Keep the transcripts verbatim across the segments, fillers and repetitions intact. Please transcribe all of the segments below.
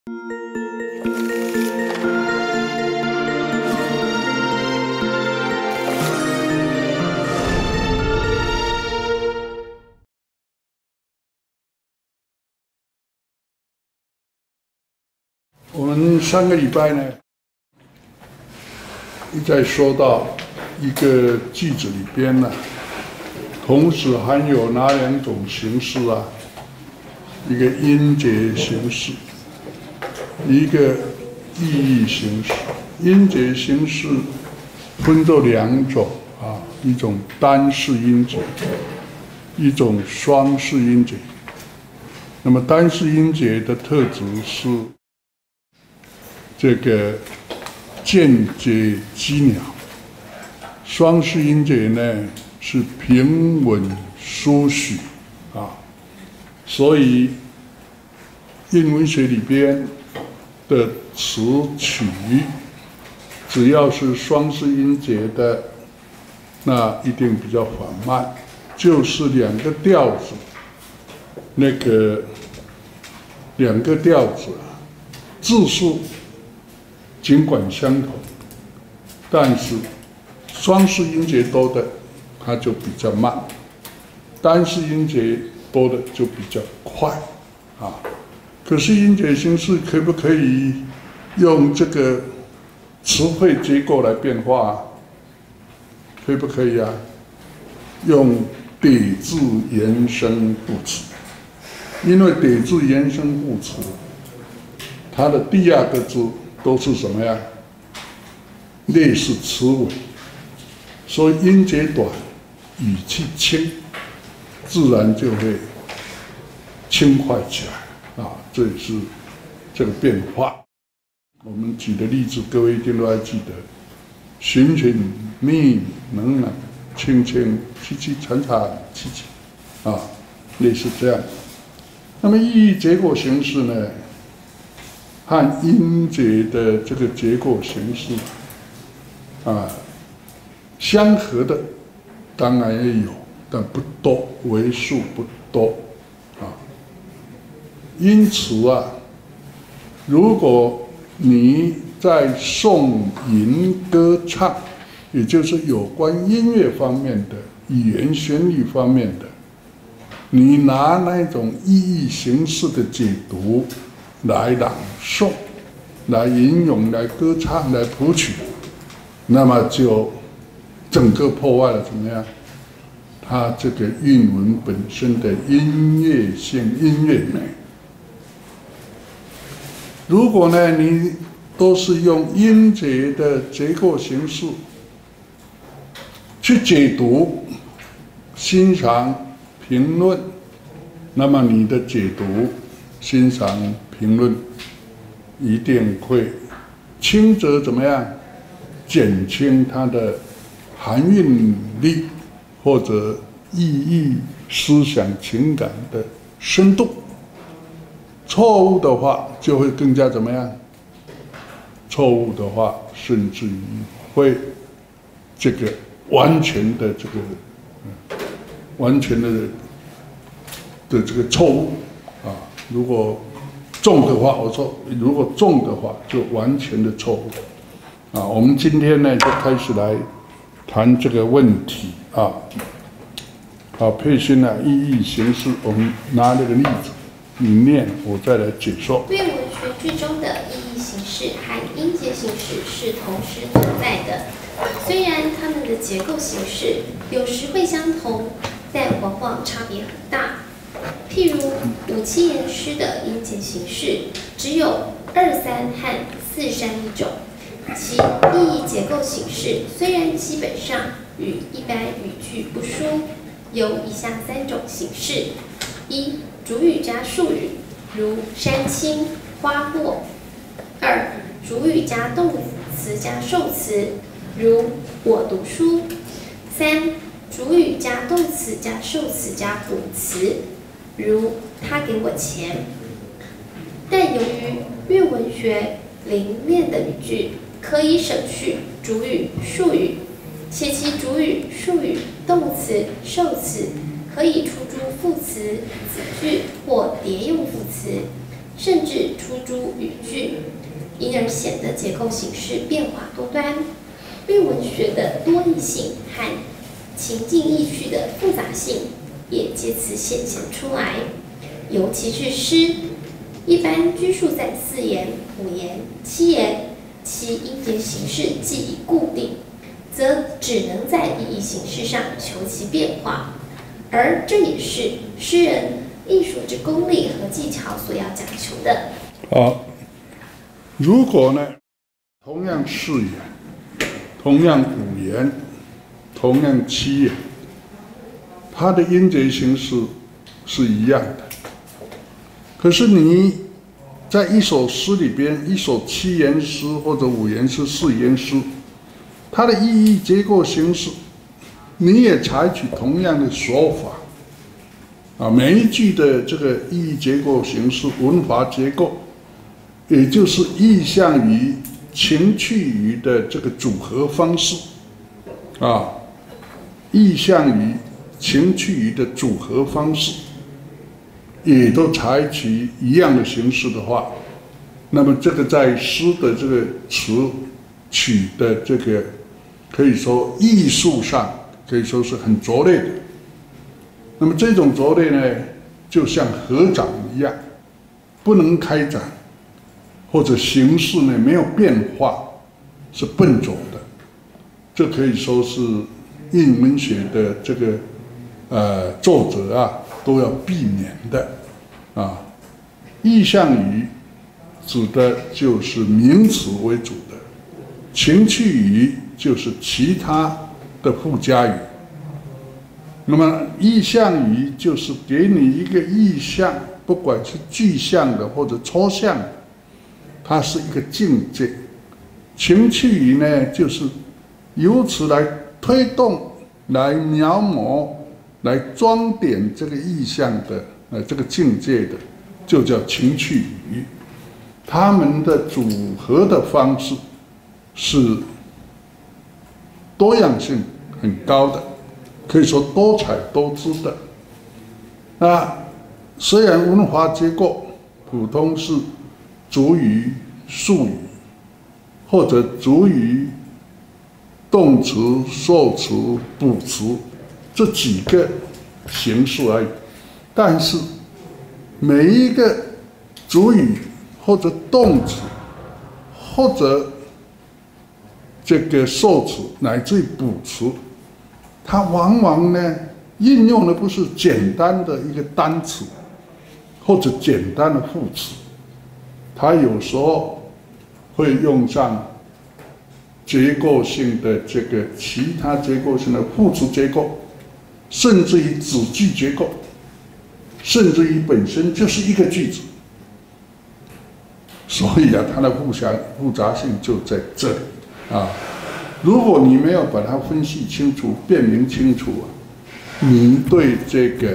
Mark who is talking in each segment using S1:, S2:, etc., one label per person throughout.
S1: 我们上个礼拜呢，一再说到一个句子里边呢，同时含有哪两种形式啊？一个音节形式，一个意义形式。音节形式分作两种啊，一种单式音节，一种双式音节。那么单式音节的特质是这个间接激鸟，双式音节呢是平稳舒许啊，所以韵文学里边的词曲，只要是双式音节的，那一定比较缓慢，就是两个调子，那个两个调子字数尽管相同，但是双式音节多的它就比较慢，单式音节多的就比较快啊。可是音节形式可不可以用这个词汇结构来变化啊？可不可以啊？用叠字延伸副词，因为叠字延伸副词，它的第二个字都是什么呀？类似词尾，所以音节短，语气轻，自然就会轻快起来啊！这也是这个变化。我们举的例子，各位一定都还记得：寻寻觅觅冷冷清清凄凄惨惨戚戚啊，类似这样。那么意义结构形式呢？和音节的这个结构形式啊，相合的当然也有，但不多，为数不多啊。因此啊，如果你在颂吟歌唱，也就是有关音乐方面的、语言旋律方面的，你拿那种意义形式的解读来朗诵、来吟咏、来歌唱、来谱曲，那么就整个破坏了怎么样？它这个韵文本身的音乐性、音乐美。如果呢，你都是用音节的结构形式去解读、欣赏、评论，那么你的解读、欣赏、评论一定会轻则怎么样？减轻它的含韵力或者意义、思想、情感的深度。错误的话，就会更加怎么样？错误的话，甚至于会这个完全的这个，嗯、完全的的这个错误啊！如果重的话，我说如果重的话，就完全的错误啊！我们今天呢，就开始来谈这个问题啊。好，佩勋啊，意义形式，我们拿这个例子。你念，我再来解说。
S2: 韵文学句中的意义形式和音节形式是同时存在的，虽然它们的结构形式有时会相同，但往往差别很大。譬如五七言诗的音节形式只有二三和四三一种，其意义结构形式虽然基本上与一般语句不输，有以下三种形式：一、主语加述语，如山青、花落；二、主语加动词加受词，如我读书；三、主语加动词加受词加补词，如他给我钱。但由于韵文学凝练的语句可以省去主语、述语，且其主语、述语、动词、受词可以出诸副词、子句或叠用副词， 甚至出诸语句，因而显得结构形式变化多端。韵文学的多义性和情境意趣的复杂性也借此显现出来。尤其是诗，一般拘束在四言、五言、七言，其音节形式既已固定，则只能在意义形式上求其变化，而这也是诗人艺术之功力和技巧所要讲求的。
S1: 好，如果呢，同样四言，同样五言，同样七言，它的音节形式是一样的。可是你在一首诗里边，一首七言诗或者五言诗、四言诗，它的意义结构形式，你也采取同样的说法，啊，每一句的这个意义结构形式、文法结构，也就是意象语、情趣语的这个组合方式，啊，意象语、情趣语的组合方式，也都采取一样的形式的话，那么这个在诗的这个词曲的这个，可以说艺术上可以说是很拙劣的。那么这种拙劣呢，就像合掌一样，不能开展，或者形式呢没有变化，是笨拙的。这可以说是韵文学的这个呃作者啊都要避免的啊。意象语指的就是名词为主的，情趣语就是其他的附加语。那么意象语就是给你一个意象，不管是具象的或者抽象的，它是一个境界。情趣语呢，就是由此来推动、来描摹、来装点这个意象的呃这个境界的，就叫情趣语。它们的组合的方式是多样性很高的，可以说多彩多姿的。那虽然文法结构普通是主语、述语，或者主语、动词、受词、补词这几个形式而已，但是每一个主语或者动词或者这个受词乃至于补词，它往往呢应用的不是简单的一个单词或者简单的副词，它有时候会用上结构性的这个其他结构性的副词结构，甚至于子句结构，甚至于本身就是一个句子。所以啊，它的复杂复杂性就在这里啊。如果你没有把它分析清楚、辨明清楚啊，你对这个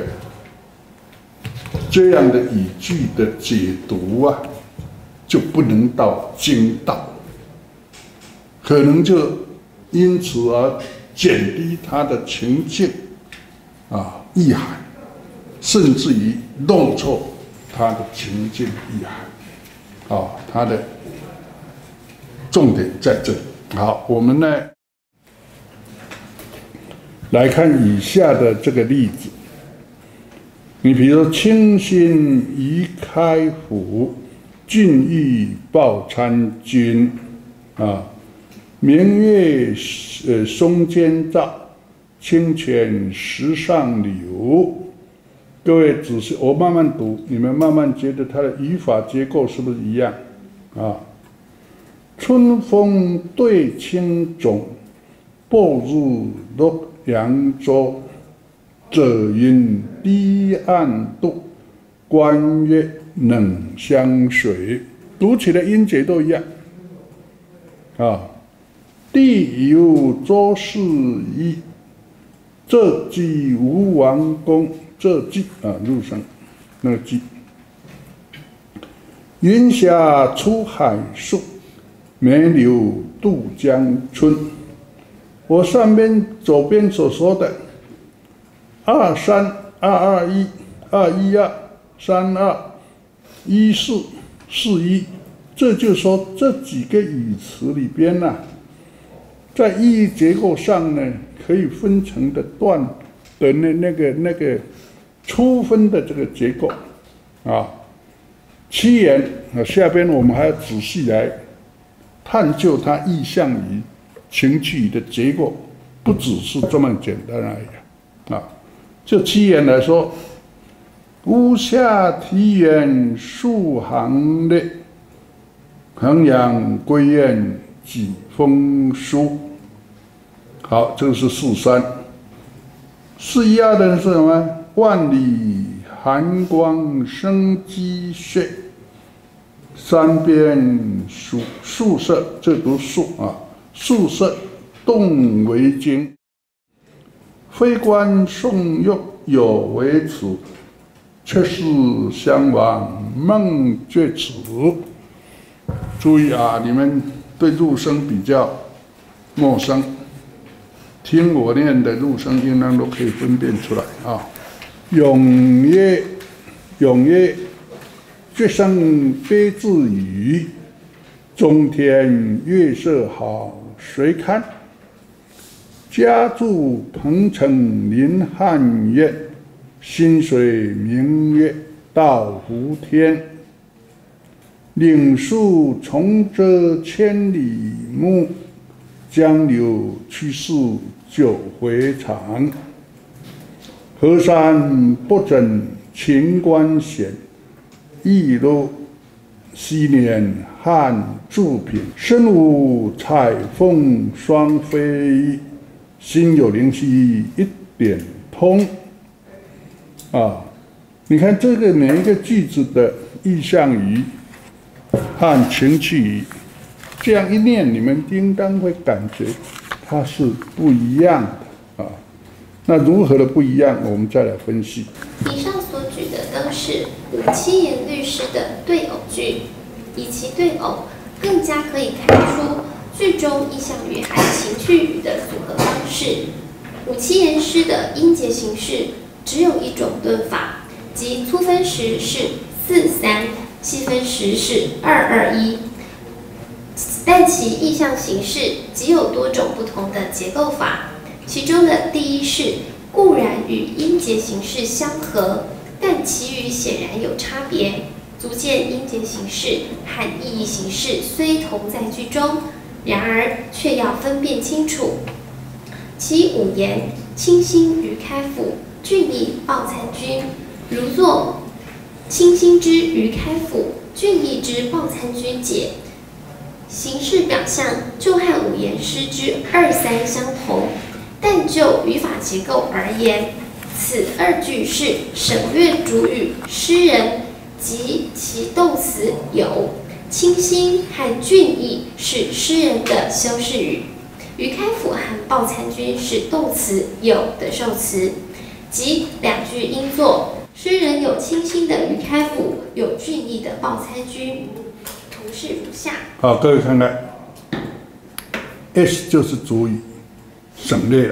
S1: 这样的语句的解读啊，就不能到精到，可能就因此而减低它的情境啊意涵，甚至于弄错它的情境意涵。啊，它的重点在这里。好，我们呢来看以下的这个例子。你比如说，清新宜开府，俊逸报参军，啊，明月呃松间照，清泉石上流。各位仔细，我慢慢读，你们慢慢觉得它的语法结构是不是一样？啊，春风对青冢，步入洛阳州。者云堤岸渡，关岳冷香水。读起来音节都一样。啊，地有周氏一，这即吴王公。这季啊，入声那个季。云霞出海宿，梅柳渡江春。我上边左边所说的二三二二一二一二三二一四是一。这就是说，这几个语词里边呢、啊，在意义结构上呢，可以分成的段的那那个那个初分的这个结构啊。七言啊，下边我们还要仔细来探究它意象语、情趣语的结构，不只是这么简单而已啊。就七言来说，屋下题言数行列。衡阳归雁几封书，好，这个是四三。四一二的是什么？万里寒光生机血，三边宿宿舍，这读宿啊，宿舍动为经。非官宋玉有为此，却是相往梦觉此。注意啊，你们对入声比较陌生，听我念的入声应当都可以分辨出来啊。咏曰，咏曰，绝声悲自语，中天月色好谁看？家住彭城临汉苑，心水明月到湖天。岭树重遮千里目，江流去世九回肠。河山不整秦关险，一路昔年汉筑品。身无彩凤双飞，心有灵犀一点通。啊，你看这个每一个句子的意象语和情趣语，这样一念，你们应当会感觉它是不一样的啊。那如何的不一样，我们再来分析。
S2: 以上所举的都是吴七言律诗的对偶句，以其对偶，更加可以看出句中意象语和情趣语的组合方式。吴七言诗的音节形式只有一种顿法，即粗分时是四三，细分时是二二一，但其意象形式即有多种不同的结构法。其中的第一式固然与音节形式相合，但其余显然有差别，足见音节形式和意义形式虽同在句中，然而却要分辨清楚。其五言清新于开府，俊逸报参军，如作清新之于开府，俊逸之报参军解，形式表象就和五言诗之二三相同。但就语法结构而言，此二句是省略主语诗人及其动词有，清新和俊逸是诗人的修饰语，于开府和报参军是动词有的受词，即两句应作诗人有清新的于开府，有俊逸的报参军。图示如下。
S1: 好，各位看看 ，S 就是主语。省略了，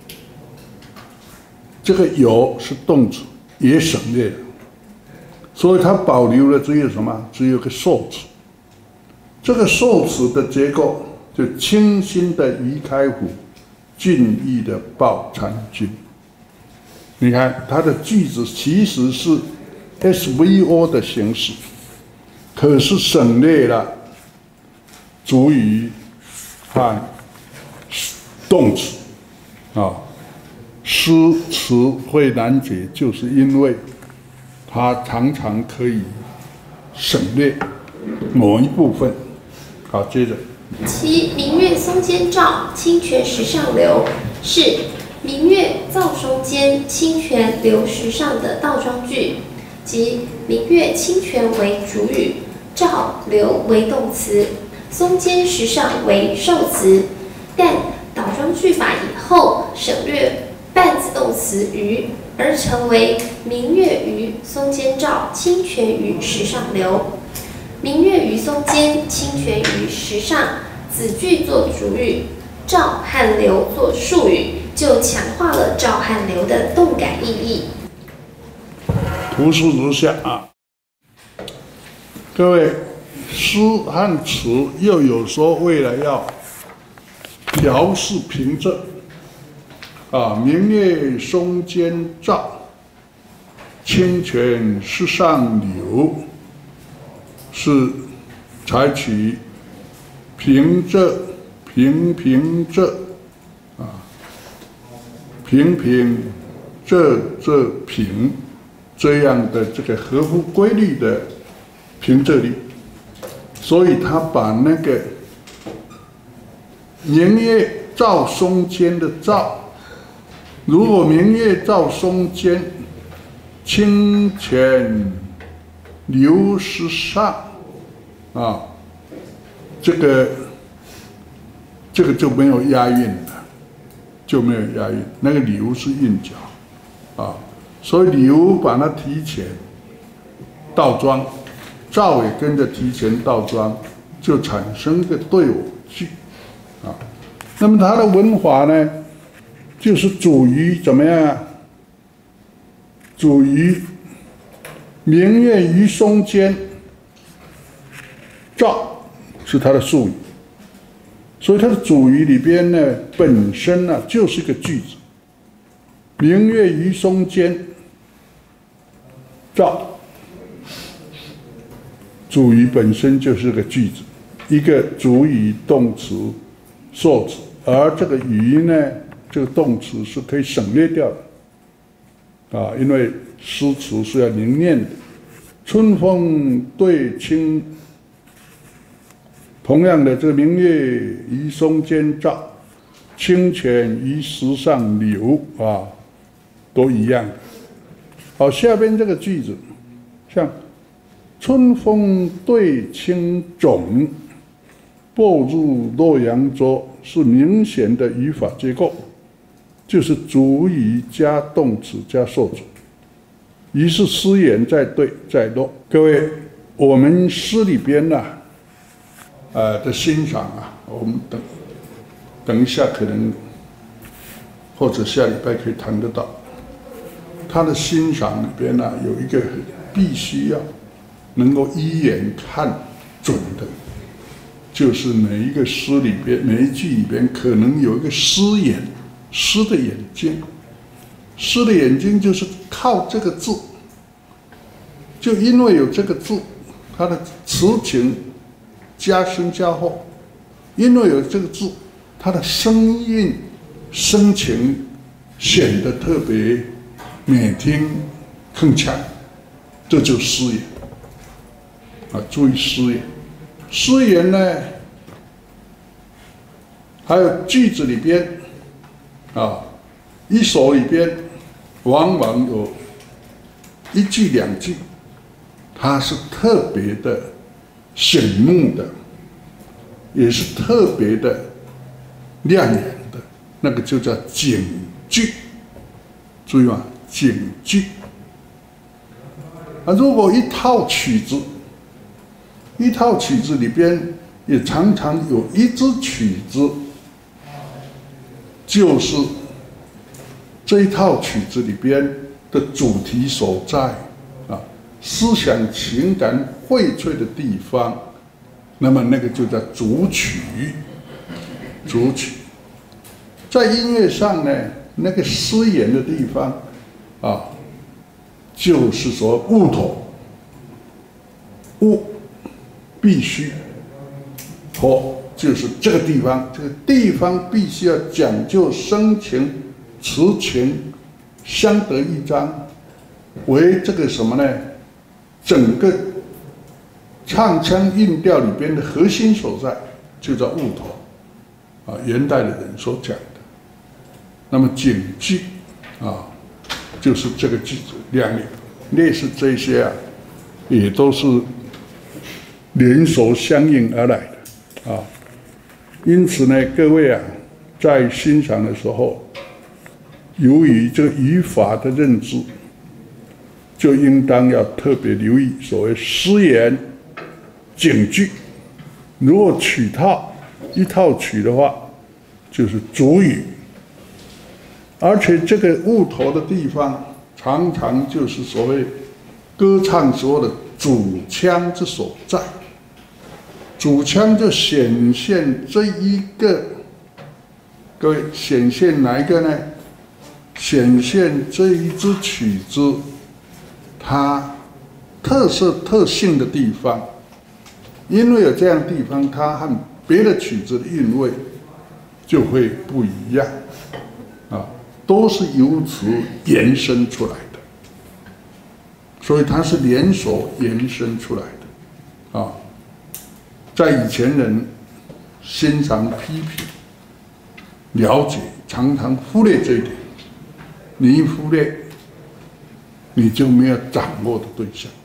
S1: 这个有是动词，也省略了，所以它保留了只有什么？只有个受词。这个受词的结构就清新的于开府，俊逸的报参军。你看它的句子其实是 S V O 的形式，可是省略了主语和动词啊，诗词会难解，就是因为它常常可以省略某一部分。好，接着，
S2: 其明月松间照，清泉石上流，是明月照松间，清泉流石上的倒装句，即明月清泉为主语，照流为动词，松间石上为受词，但倒装句法以后省略半自动词于，而成为明月于松间照，清泉于石上流。明月于松间，清泉于石上，子句作主语，照和流作述语，就强化了照和流的动感意义。
S1: 图示如下啊，各位诗和词又有说为了要调试平仄，啊，明月松间照，清泉石上流，是采取平仄、平平仄，啊，平平仄仄平这样的这个合乎规律的平仄律，所以他把那个明月照松间的照，如果明月照松间，清泉流石上，啊，这个这个就没有押韵了，就没有押韵，那个流是韵脚，啊，所以流把它提前倒装，照也跟着提前倒装，就产生个对偶句，啊，那么它的文法呢，就是主于怎么样？主于明月于松间，照是它的术语，所以它的主语里边呢，本身呢、啊、就是一个句子。明月于松间，照，主语本身就是个句子，一个主语、动词、受词，而这个于呢，这个动词是可以省略掉的。啊，因为诗词是要凝练的。春风对清，同样的，这个明月于松间照，清泉于石上流啊，都一样。好，下边这个句子，像春风对青冢，步入洛阳州，是明显的语法结构。就是主语加动词加受词，于是诗言在对在落。各位，我们诗里边呢、啊，呃的欣赏啊，我们等等一下可能或者下礼拜可以谈得到。他的欣赏里边呢、啊，有一个必须要能够一眼看准的，就是每一个诗里边每一句里边可能有一个诗眼。诗的眼睛，诗的眼睛就是靠这个字，就因为有这个字，它的词情加深加厚；因为有这个字，它的声韵声情显得特别美听铿锵，这就是诗眼啊！注意诗眼，诗眼呢，还有句子里边。啊，一首里边往往有一句两句，它是特别的醒目的，也是特别的亮眼的，那个就叫警句。注意嘛，警句。啊，如果一套曲子，一套曲子里边也常常有一支曲子。就是这一套曲子里边的主题所在啊，思想情感荟萃的地方，那么那个就叫主曲。主曲，在音乐上呢，那个诗言的地方啊，就是说物头，物必须头。就是这个地方，这个地方必须要讲究声情、词情相得益彰，为这个什么呢？整个唱腔韵调里边的核心所在，就叫物头啊。元代的人所讲的。那么警句啊，就是这个句子，两类似这些啊，也都是连锁相应而来的啊。因此呢，各位啊，在欣赏的时候，由于这个语法的认知，就应当要特别留意所谓诗言、警句。如果曲套一套曲的话，就是主语，而且这个物头的地方，常常就是所谓歌唱时候的主腔之所在。 主腔就显现这一个，各位显现哪一个呢？显现这一支曲子它特色特性的地方，因为有这样的地方，它和别的曲子的韵味就会不一样啊，都是由此延伸出来的，所以它是连锁延伸出来的啊。在以前人欣赏、批评、了解，常常忽略这一点。你一忽略，你就没有掌握的对象。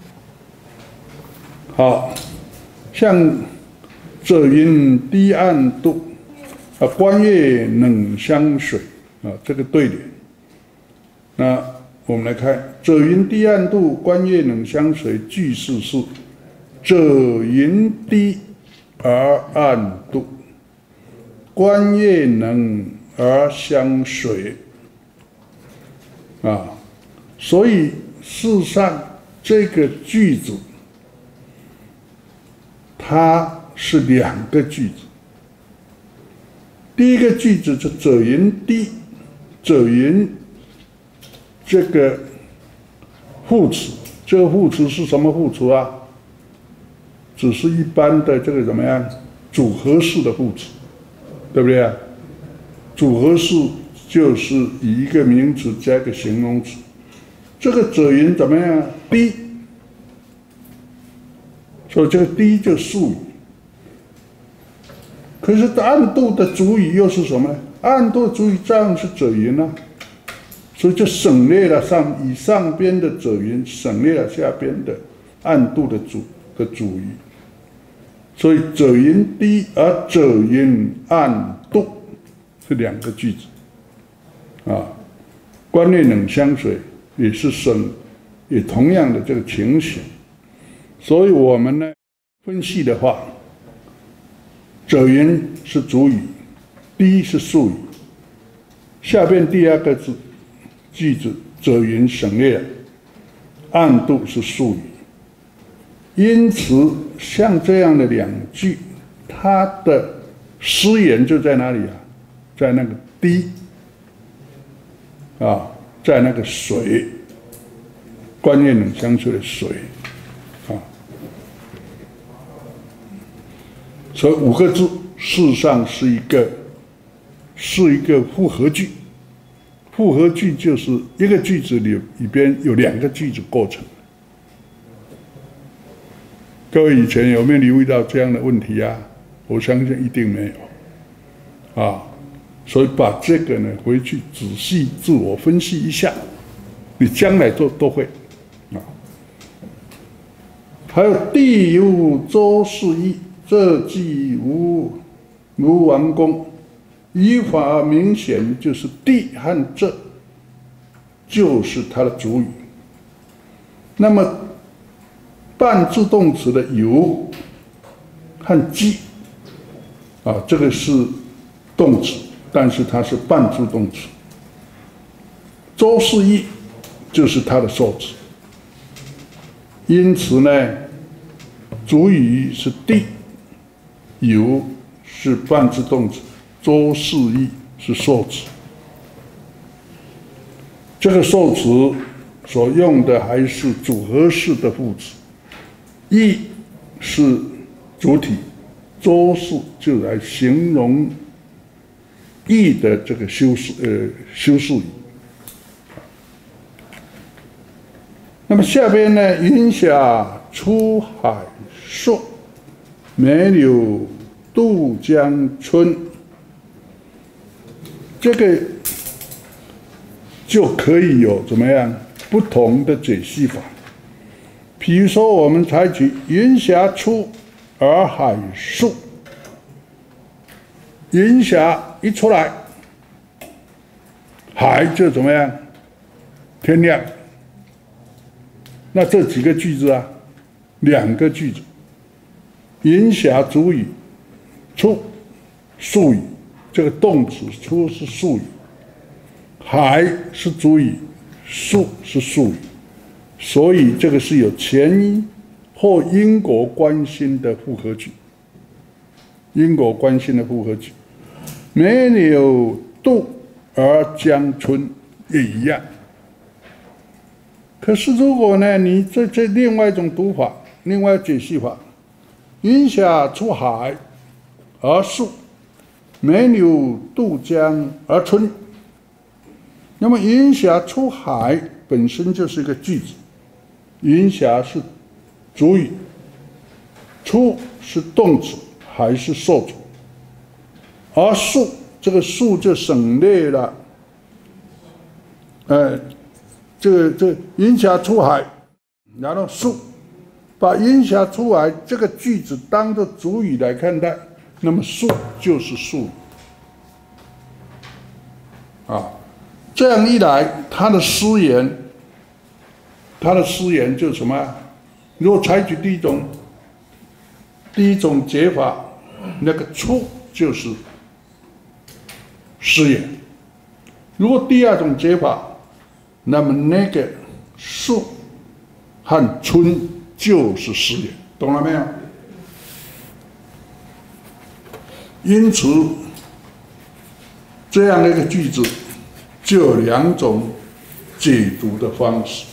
S1: 好，像者云低暗度啊，观月冷香水啊，这个对联。那我们来看，者云低暗度，观月冷香水，句式是者云低而暗度，观月冷而香水。啊，所以事实上这个句子它是两个句子。第一个句子是者云低，者云这个副词，这个副词是什么副词啊？只是一般的这个怎么样组合式的副词，对不对啊？组合式就是以一个名词加一个形容词。这个者云怎么样？低，所以这个低就术语。可是暗度的主语又是什么呢？暗度的主语照样是者云啊，所以就省略了上以上边的者云，省略了下边的暗度的主的主语。所以者云低而者云暗度是两个句子。啊，观月冷香水也是省，也同样的这个情形，所以我们呢分析的话，者云是主语，低是术语，下边第二个字句子者云省略了，暗度是术语，因此像这样的两句，它的诗言就在哪里啊？在那个低。啊，在那个水，观月冷香水的水，啊，所以五个字事实上是一个是一个复合句。复合句就是一个句子里里边有两个句子构成。各位以前有没有留意到这样的问题啊？我相信一定没有，啊。所以把这个呢回去仔细自我分析一下，你将来都都会啊。还有地有周氏义，这即无无完工，语法明显就是地和这就是它的主语。那么半自动词的有和即啊，这个是动词。但是它是半助动词，周氏义就是它的受词，因此呢，主语是地，有是半助动词，周氏义是受词。这个受词所用的还是组合式的副词，义是主体，周氏就来形容义的这个修饰呃修饰语。那么下边呢，云霞出海朔，梅柳渡江春，这个就可以有怎么样不同的解析法。比如说，我们采取云霞出而海朔，云霞一出来，海就怎么样？天亮。那这几个句子啊，两个句子，云霞主语，出术语，这个动词出是术语，海是主语，树是术语，所以这个是有前因或因果关系的复合句。 因果关系的复合句。没有度而将春也一样。可是如果呢，你这这另外一种读法，另外解析法，云霞出海而树，没有渡江而春。那么云霞出海本身就是一个句子，云霞是主语，出是动词还是受词？而树这个树就省略了，呃，这个这个云霞出海，然后树，把云霞出海这个句子当作主语来看待，那么树就是树啊。这样一来，他的诗言，他的诗言就是什么？如果采取第一种第一种解法，那个出就是诗言；如果第二种解法，那么那个树和春就是诗言，懂了没有？因此，这样的一个句子就有两种解读的方式。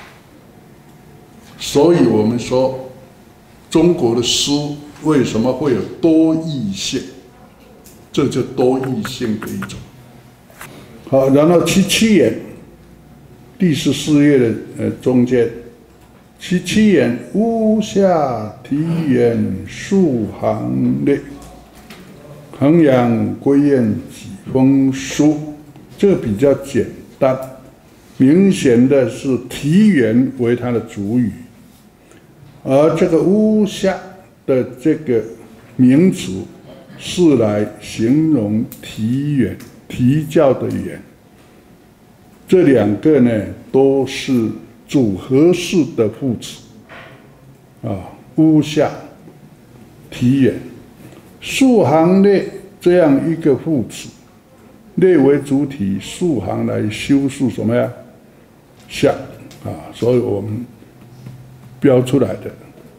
S1: 所以我们说，中国的诗为什么会有多义性？这就多义性的一种。好，然后七七言，第十四页的呃中间，七七言屋下题园数行列，衡阳归雁几封书。这个比较简单，明显的是题园为它的主语，而这个屋下的这个名词是来形容题园，题教的园。这两个呢都是组合式的副词啊，屋下、题园、数行列这样一个副词，列为主体，数行来修饰什么呀？下啊，所以我们标出来的。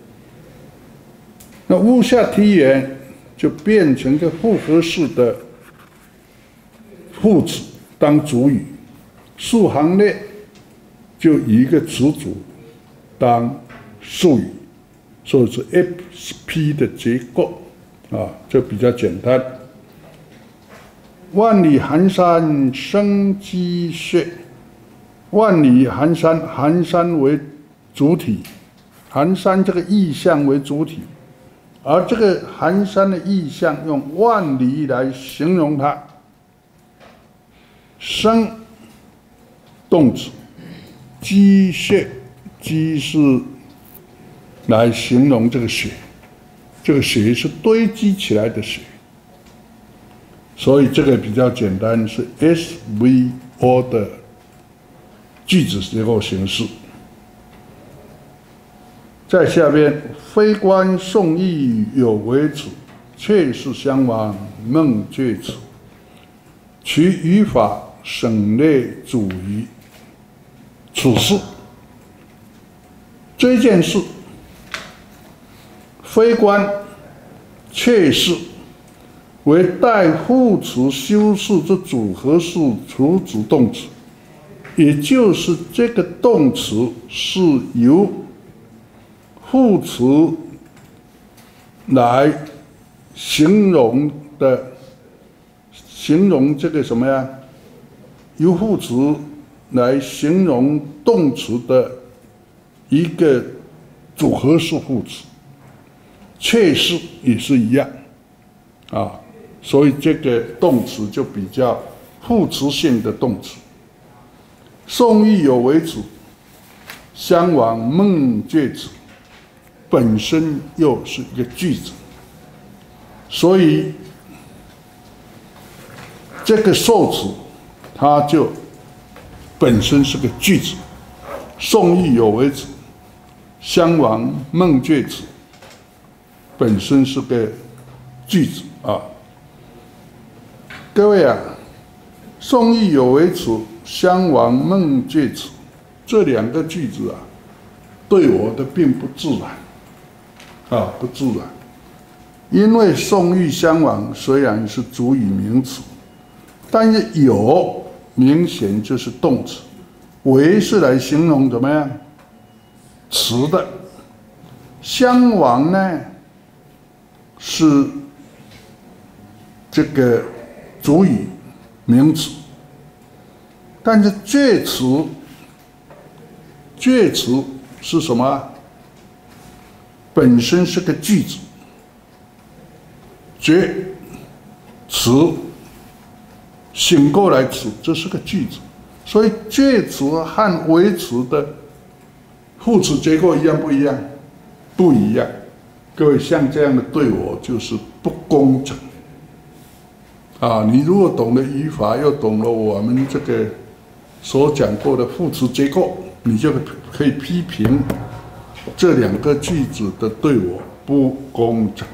S1: 那屋下题园就变成个复合式的副词当主语，数行列就以一个词组当术语，所以是 F P 的结构啊，这比较简单。万里寒山生积雪，万里寒山，寒山为主体，寒山这个意象为主体，而这个寒山的意象用万里来形容它。生动词，积雪，积是来形容这个雪，这个雪是堆积起来的雪。所以这个比较简单，是 S V O 的句子结构形式。在下边，非观宋义有为此，却是相往孟厥此。其语法省略主于此事。这件事，非观，却是为带副词修饰之组合式除子动词，也就是这个动词是由副词来形容的，形容这个什么呀？由副词来形容动词的一个组合式副词，却是也是一样啊。所以这个动词就比较副词性的动词。宋义有为此，相往孟厥此，本身又是一个句子，所以这个受词它就本身是个句子。宋义有为此，相往孟厥此，本身是个句子啊。各位啊，宋义有为此，相往孟厥此，这两个句子啊，对我的并不自然啊，不自然。 因为宋玉相往虽然是主语名词，但是有明显就是动词，为是来形容怎么样词的，相往呢是这个主语名词，但是介词介词是什么？本身是个句子，介词醒过来词，这是个句子，所以介词和为词的副词结构一样不一样？不一样。各位像这样的对我就是不公正啊！你如果懂得语法，又懂了我们这个所讲过的副词结构，你就可以批评这两个句子的对我不公正，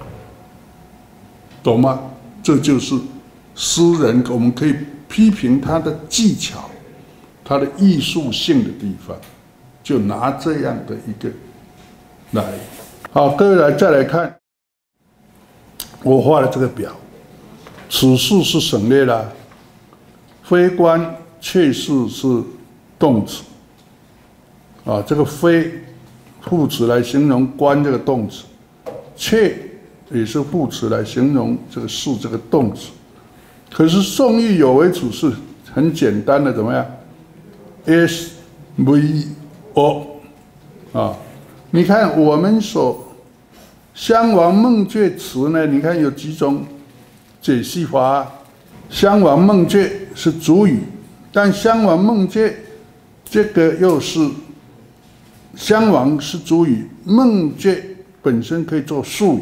S1: 懂吗？这就是诗人我们可以批评他的技巧、他的艺术性的地方，就拿这样的一个来。好，各位来再来看，我画的这个表，此事是省略了，非关确事是动词，啊，这个非副词来形容关这个动词，确也是副词来形容这个是这个动词。可是宋玉有为处是很简单的，怎么样 ？S V O 啊，你看我们所襄王梦阙词呢，你看有几种解析法。襄王梦阙是主语，但襄王梦阙这个又是襄王是主语，梦阙本身可以做术语，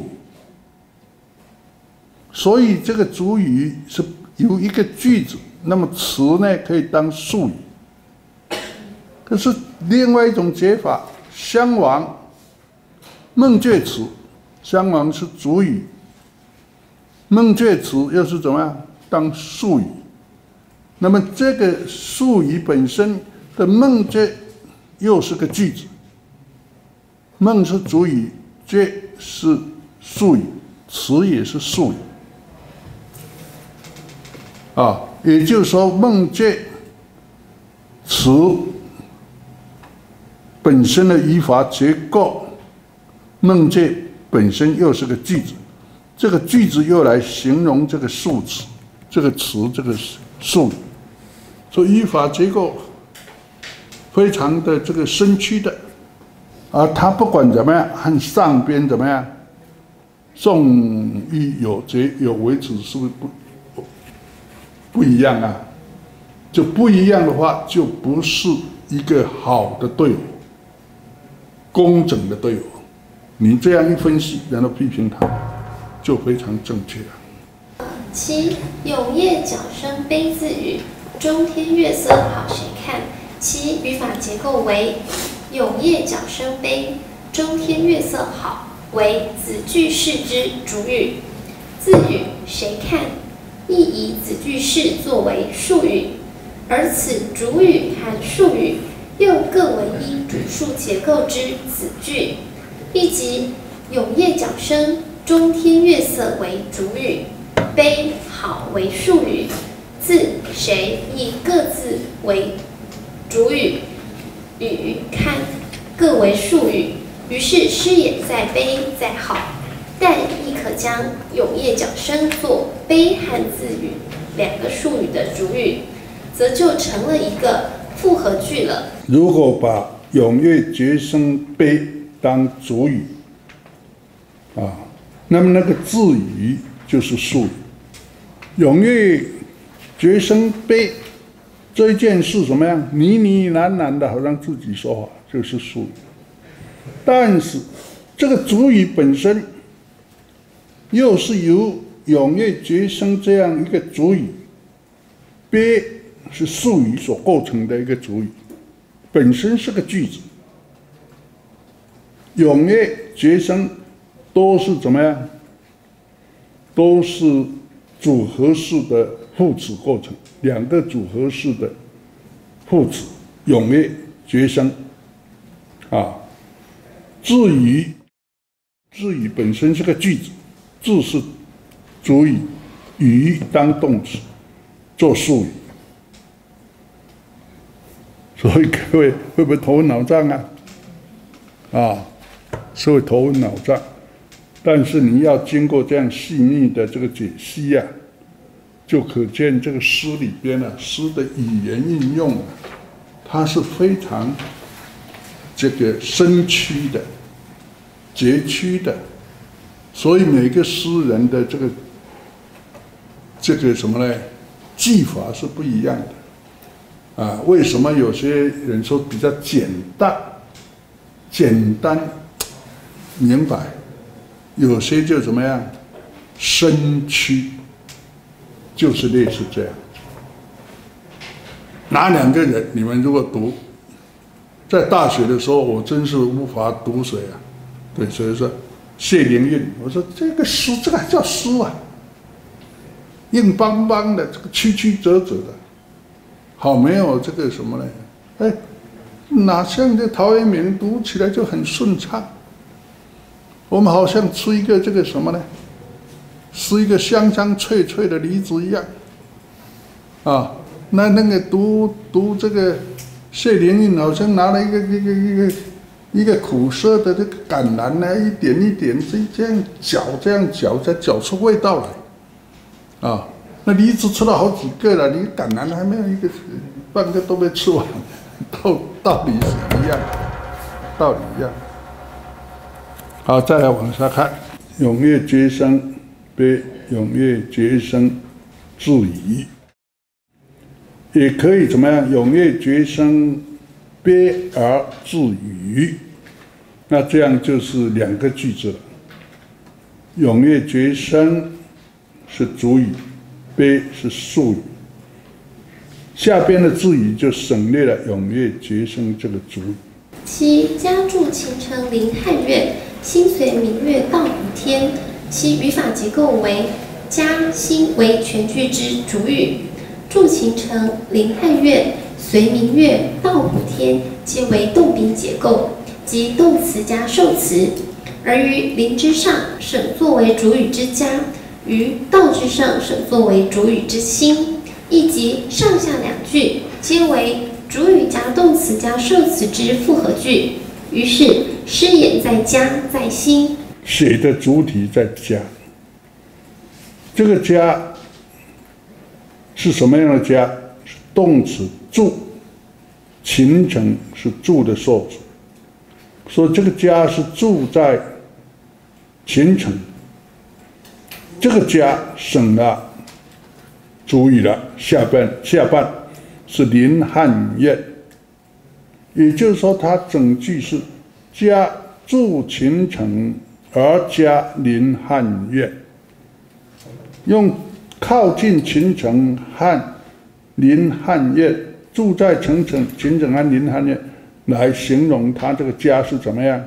S1: 所以这个主语是由一个句子，那么词呢可以当术语。可是另外一种解法，襄王梦阙词，襄王是主语，梦阙词又是怎么样当术语？那么这个术语本身的梦阙又是个句子，梦是主语，阙是术语，词也是术语。啊，也就是说，梦阙词本身的语法结构，梦阙本身又是个句子，这个句子又来形容这个数词，这个词，这个术语，所以语法结构非常的这个深曲的。啊，它不管怎么样，和上边怎么样，宋玉有节有为处是不是不？不一样啊，就不一样的话，就不是一个好的对我，工整的对我。你这样一分析，然后批评他，就非常正确了。
S2: 七，永夜角声悲字语，中天月色好谁看？其语法结构为永夜角声悲，中天月色好为子句式之主语，字语谁看？亦以子句式作为术语，而此主语和术语又各为一主数结构之子句，亦即永夜角声、中天月色为主语，悲好为术语，字谁亦各自为主语，与看各为术语。于是诗也在悲在好，但亦可将永夜角声作悲和字语两个术语的主语，则就成了一个复合句了。
S1: 如果把永夜角声悲当主语啊，那么那个字语就是术语。永夜角声悲这一件事怎么样？呢呢喃喃的，好像自己说话，就是术语。但是这个主语本身又是由永夜角声这样一个主语，悲是术语所构成的一个主语，本身是个句子。永夜角声都是怎么样？都是组合式的副词构成，两个组合式的副词，永夜角声啊。至于至于本身是个句子， 字是主语，语当动词，做术语。所以各位会不会头昏脑胀啊？啊，是会头昏脑胀。但是你要经过这样细腻的这个解析啊，就可见这个诗里边啊，诗的语言运用啊，它是非常这个深曲的、截曲的，所以每个诗人的这个这个什么呢，技法是不一样的啊。为什么有些人说比较简单、简单明白？有些就怎么样，深曲，就是类似这样。哪两个人？你们如果读，在大学的时候，我真是无法读谁啊？对，所以说谢灵运，我说这个诗，这个还叫诗啊？硬邦邦的，这个曲曲折折的，好没有这个什么呢？哎，哪像这陶渊明读起来就很顺畅。我们好像吃一个这个什么呢？吃一个香香脆脆的梨子一样，啊，那那个读读这个谢灵运，好像拿了一个一个一个一个苦涩的这个橄榄呢，一点一点这这样搅，这样搅，才搅出味道来，啊，那梨子吃了好几个了，你橄榄还没有一个半个都没吃完，道道理是一样，道理一样。好，再来往下看，踊跃绝声，悲踊跃绝声，自语，也可以怎么样？踊跃绝声，悲而自语，那这样就是两个句子了。踊跃绝声是主语，悲是述语，下边的自语就省略了踊跃绝声这个主语。
S2: 其家住秦城临汉苑，心随明月到古天。其语法结构为家心为全句之主语，住秦城临汉苑随明月到古天皆为动宾结构，即动词加受词。而于临之上省作为主语之家，于道之上省作为主语之心，亦即上下两句皆为主语加动词加受词之复合句。于是诗眼在家在心，
S1: 写的主体在家。这个家是什么样的家？是动词住，秦城是住的受词，所以这个家是住在秦城。这个家省了主语了，下半下半是临汉苑，也就是说，它整句是家住秦城而家临汉苑，用靠近秦城和临汉苑，住在秦城秦城和临汉苑来形容它这个家是怎么样？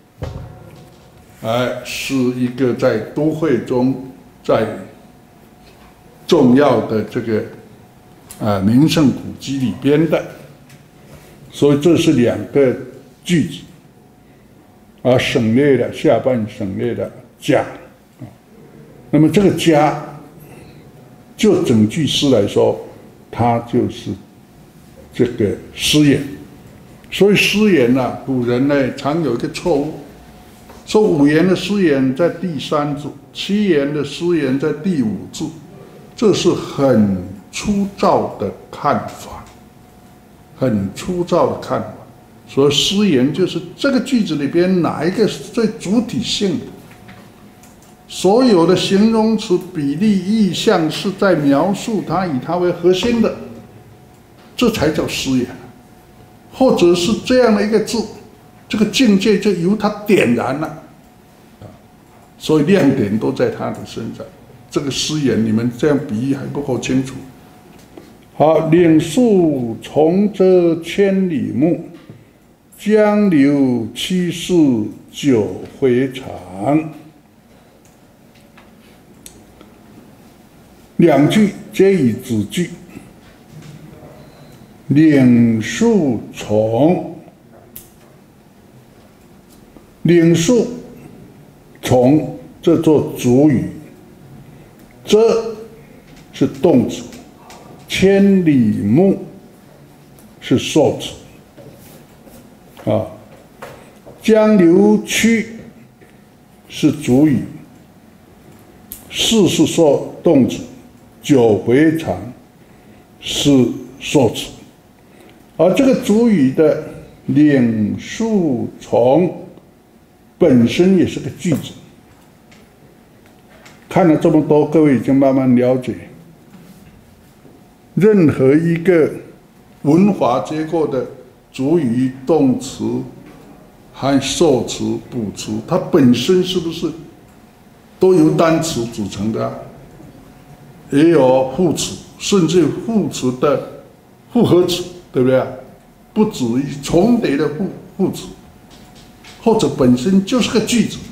S1: 哎，是一个在都会中，在重要的这个啊名胜古迹里边的，所以这是两个句子，而省略了下半省略了家，那么这个家，就整句诗来说，它就是这个诗眼。所以诗眼呢、啊，古人呢常有一个错误，说五言的诗眼在第三字，七言的诗眼在第五字，这是很粗糙的看法，很粗糙的看法。所以诗眼就是这个句子里边哪一个是最主体性的，所有的形容词、比例、意象是在描述它，以它为核心的，这才叫诗眼。或者是这样的一个字，这个境界就由它点燃了，所以亮点都在它的身上。这个诗眼，你们这样比喻还不够清楚。好，岭树重遮千里目，江流七逝九回肠。两句皆以子句。岭树重，岭树重这做主语，这是动词，千里目是受词。啊，江流去是主语，是是受动词，久回肠是受词，而这个主语的领数从本身也是个句子。看了这么多，各位已经慢慢了解，任何一个文法结构的主语、动词和受词、补词，它本身是不是都由单词组成的啊？也有副词，甚至副词的复合词，对不对啊？不止于重叠的副副词，或者本身就是个句子。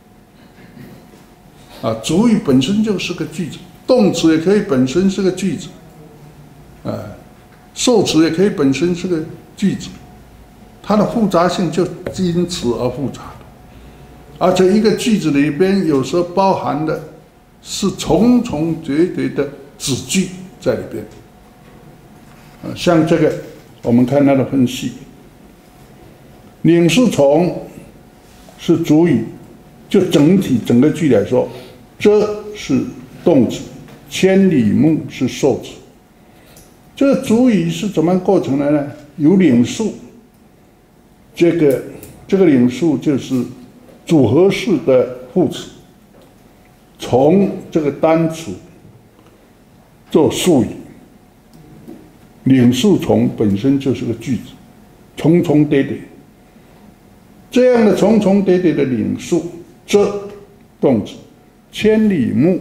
S1: 啊，主语本身就是个句子，动词也可以本身是个句子，啊，受词也可以本身是个句子，它的复杂性就因此而复杂的，而且一个句子里边有时候包含的是重重叠叠的子句在里边，啊，像这个我们看它的分析，领是从是主语，就整体整个句来说。这是动词，千里目是受词。这个主语是怎么构成的呢？有领数，这个这个领数就是组合式的副词，从这个单词做术语。领数从本身就是个句子，重重叠叠。这样的重重叠叠的领数，这动词。千里目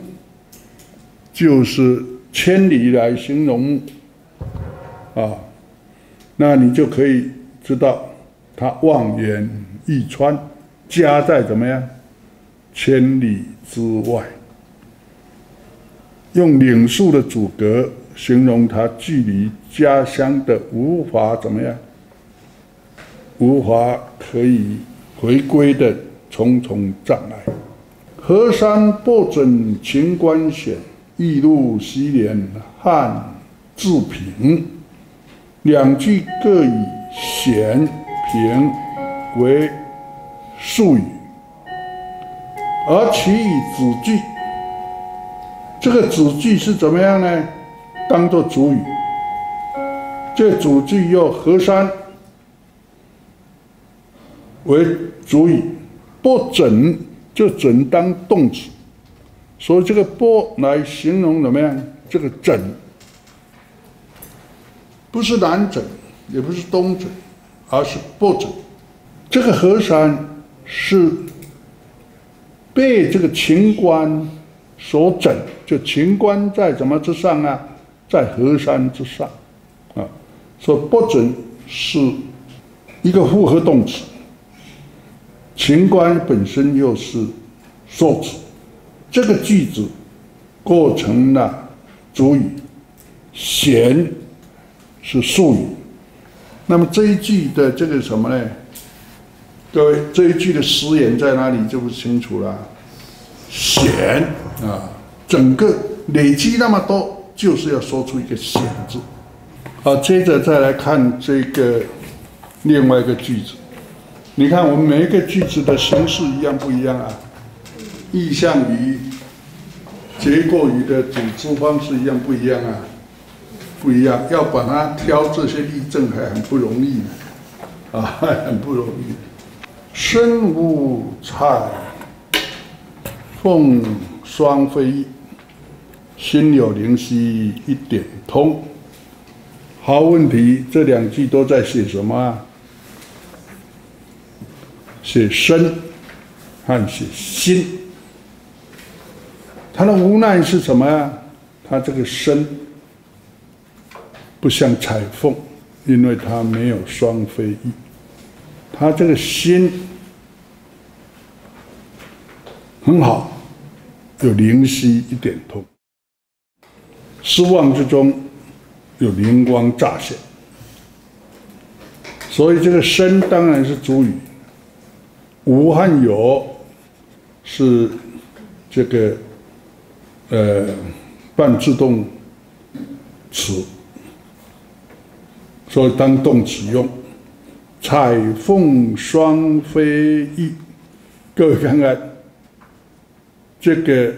S1: 就是千里来形容目啊，那你就可以知道它望眼欲穿，家在怎么样？千里之外，用领数的阻隔形容它距离家乡的无法怎么样？无法可以回归的重重障碍。河山不准秦关险，驿路西连汉自平。两句各以险平为术语，而其以子句，这个子句是怎么样呢？当作主语。这主句用河山为主语，不准就准当动词，所以这个不来形容怎么样？这个整不是南整，也不是东整，而是不整。这个河山是被这个秦关所整，就秦关在怎么之上啊？在河山之上啊，所以不整是一个复合动词。秦关本身又是受词，这个句子构成了主语，险是术语。那么这一句的这个什么呢？各位，这一句的实言在哪里就不清楚了。险啊，整个累积那么多，就是要说出一个险字。好，接着再来看这个另外一个句子。你看，我们每一个句子的形式一样不一样啊？意象语、结构语的组织方式一样不一样啊？不一样，要把它挑这些例证还很不容易呢，啊，还很不容易。身无彩，凤双飞，心有灵犀一点通。好问题，这两句都在写什么啊？写身和写心。他的无奈是什么呀？他这个身不像彩凤，因为它没有双飞翼。他这个心很好，有灵犀一点通。失望之中有灵光乍现，所以这个身当然是主语。无和有是这个呃半自动词，所以当动词用。彩凤双飞翼，各位看看这个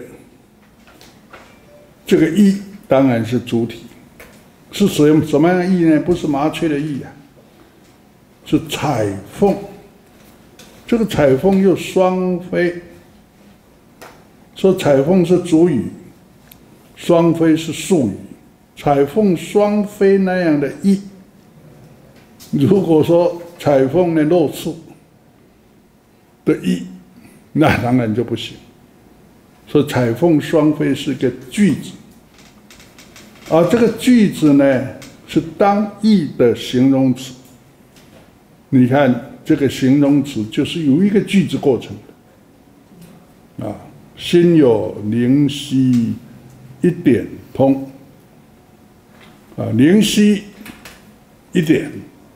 S1: 这个翼当然是主体，是什么什么样的翼呢？不是麻雀的翼啊，是彩凤。这个彩凤又双飞，说彩凤是主语，双飞是述语。彩凤双飞那样的翼，如果说彩凤呢露出的翼，那当然就不行。所以彩凤双飞是个句子，而这个句子呢是当义的形容词。你看这个形容词就是由一个句子构成的啊，心有灵犀一点通啊，灵犀一点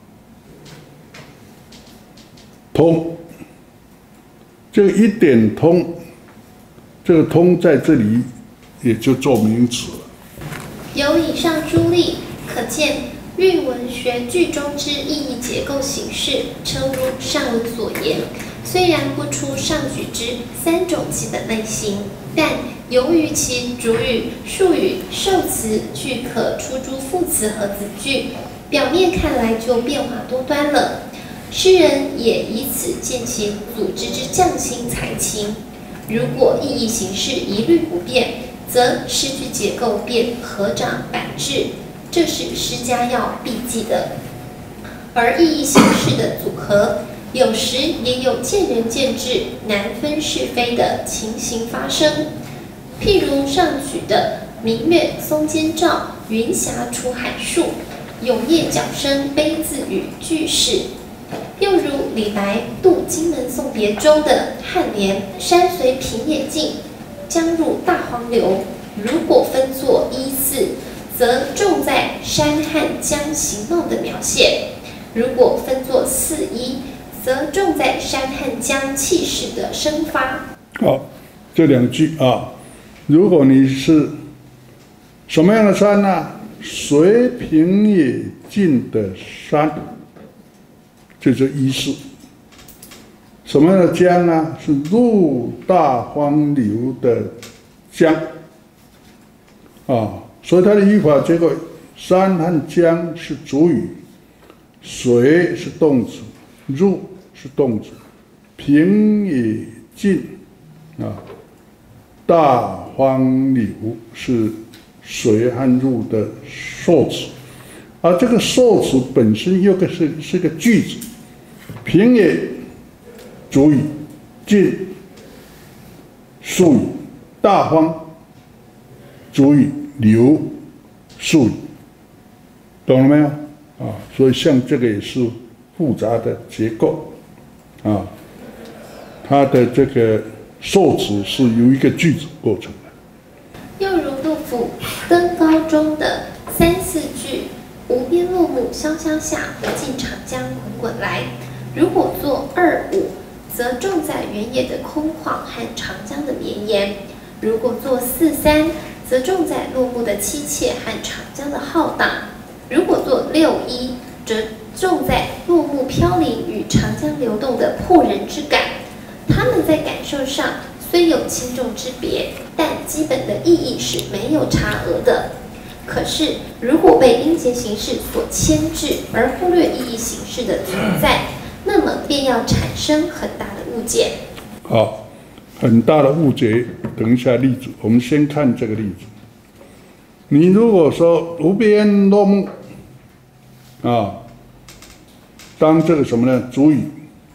S1: 通，这个一点通，这个通在这里也就做名词了。
S2: 由以上诸例可见，韵文学句中之意义结构形式，诚如上文所言，虽然不出上举之三种基本类型，但由于其主语、述语、受词俱可出诸副词和子句，表面看来就变化多端了。诗人也以此见其组织之匠心才情。如果意义形式一律不变，则诗句结构便合掌板滞，这是诗家要避忌的。而意义形式的组合，有时也有见仁见智、难分是非的情形发生。譬如上举的“明月松间照，云霞出海树，永夜角声悲自语”句式。又如李白渡荆门送别舟的颔联“山随平野尽，江入大荒流”，如果分作一四，则重在山和江形貌的描写；如果分作四一，则重在山和江气势的生发。
S1: 好，这两句啊，如果你是什么样的山呢、啊？随平野尽的山。这是一四。什么样的江呢？是入大荒流的江啊，所以它的语法结构，山和江是主语，水是动词，入是动词，平野尽啊，大荒流是水和入的受词，而这个受词本身又是是个句子。平野主语，尽述语，大荒主语，流述语，懂了没有？啊，所以像这个也是复杂的结构啊，它的这个受词是由一个句子构成的。
S2: 又如杜甫《登高》中的三四句“无边落木萧萧下，不尽长江滚滚来”。如果做二五，则重在原野的空旷和长江的绵延；如果做四三，则重在落木的凄切和长江的浩荡；如果做六一，则重在落木飘零与长江流动的迫人之感。它们在感受上虽有轻重之别，但基本的意义是没有差额的。可是，如果被音节形式所牵制，而忽略意义形式的存在，那么便要产生很大的误解。
S1: 好，很大的误解。等一下例子，我们先看这个例子。你如果说无边落木啊，当这个什么呢？主语，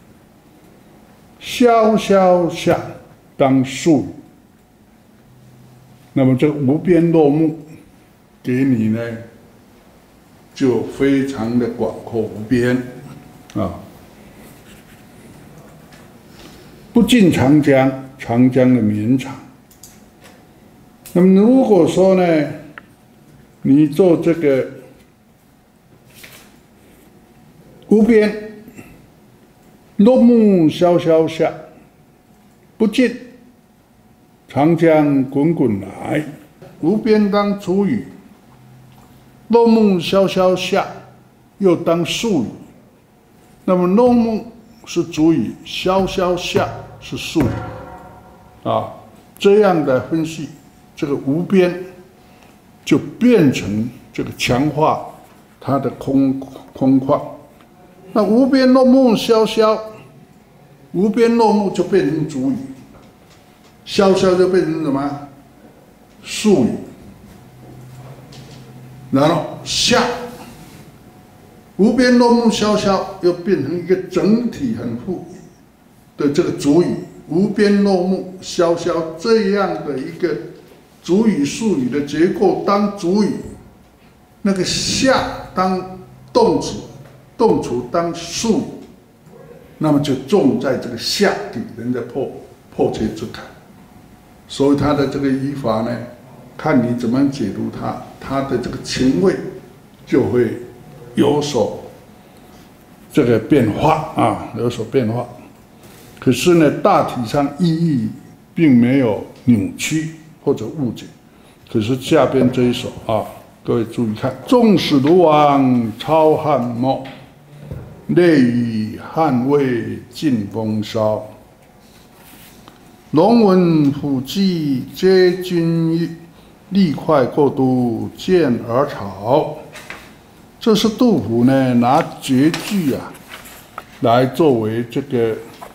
S1: 萧萧下当述语，那么这个无边落木给你呢，就非常的广阔无边啊。不尽长江，长江的绵长。那么如果说呢，你做这个无边落木萧萧下，不尽长江滚滚来，无边当主语。落木萧萧下，又当树语。那么落木是主语，萧萧下是树语，啊，这样的分析，这个无边就变成这个强化它的空空旷。那无边落木萧萧，无边落木就变成主语，萧萧就变成什么？树语。然后下，无边落木萧萧又变成一个整体很富的这个主语，无边落木萧萧这样的一个主语述语的结构当主语，那个下当动词，动词当述语，那么就重在这个下底人的迫迫切之感。所以他的这个语法呢，看你怎么解读它，它的这个情味就会有所这个变化啊，有所变化。可是呢，大体上意义并没有扭曲或者误解。可是下边这一首啊，各位注意看：纵使卢王超汉末，内与汉魏尽风骚。龙文虎迹皆君意，力快过度见而吵。这是杜甫呢拿绝句啊来作为这个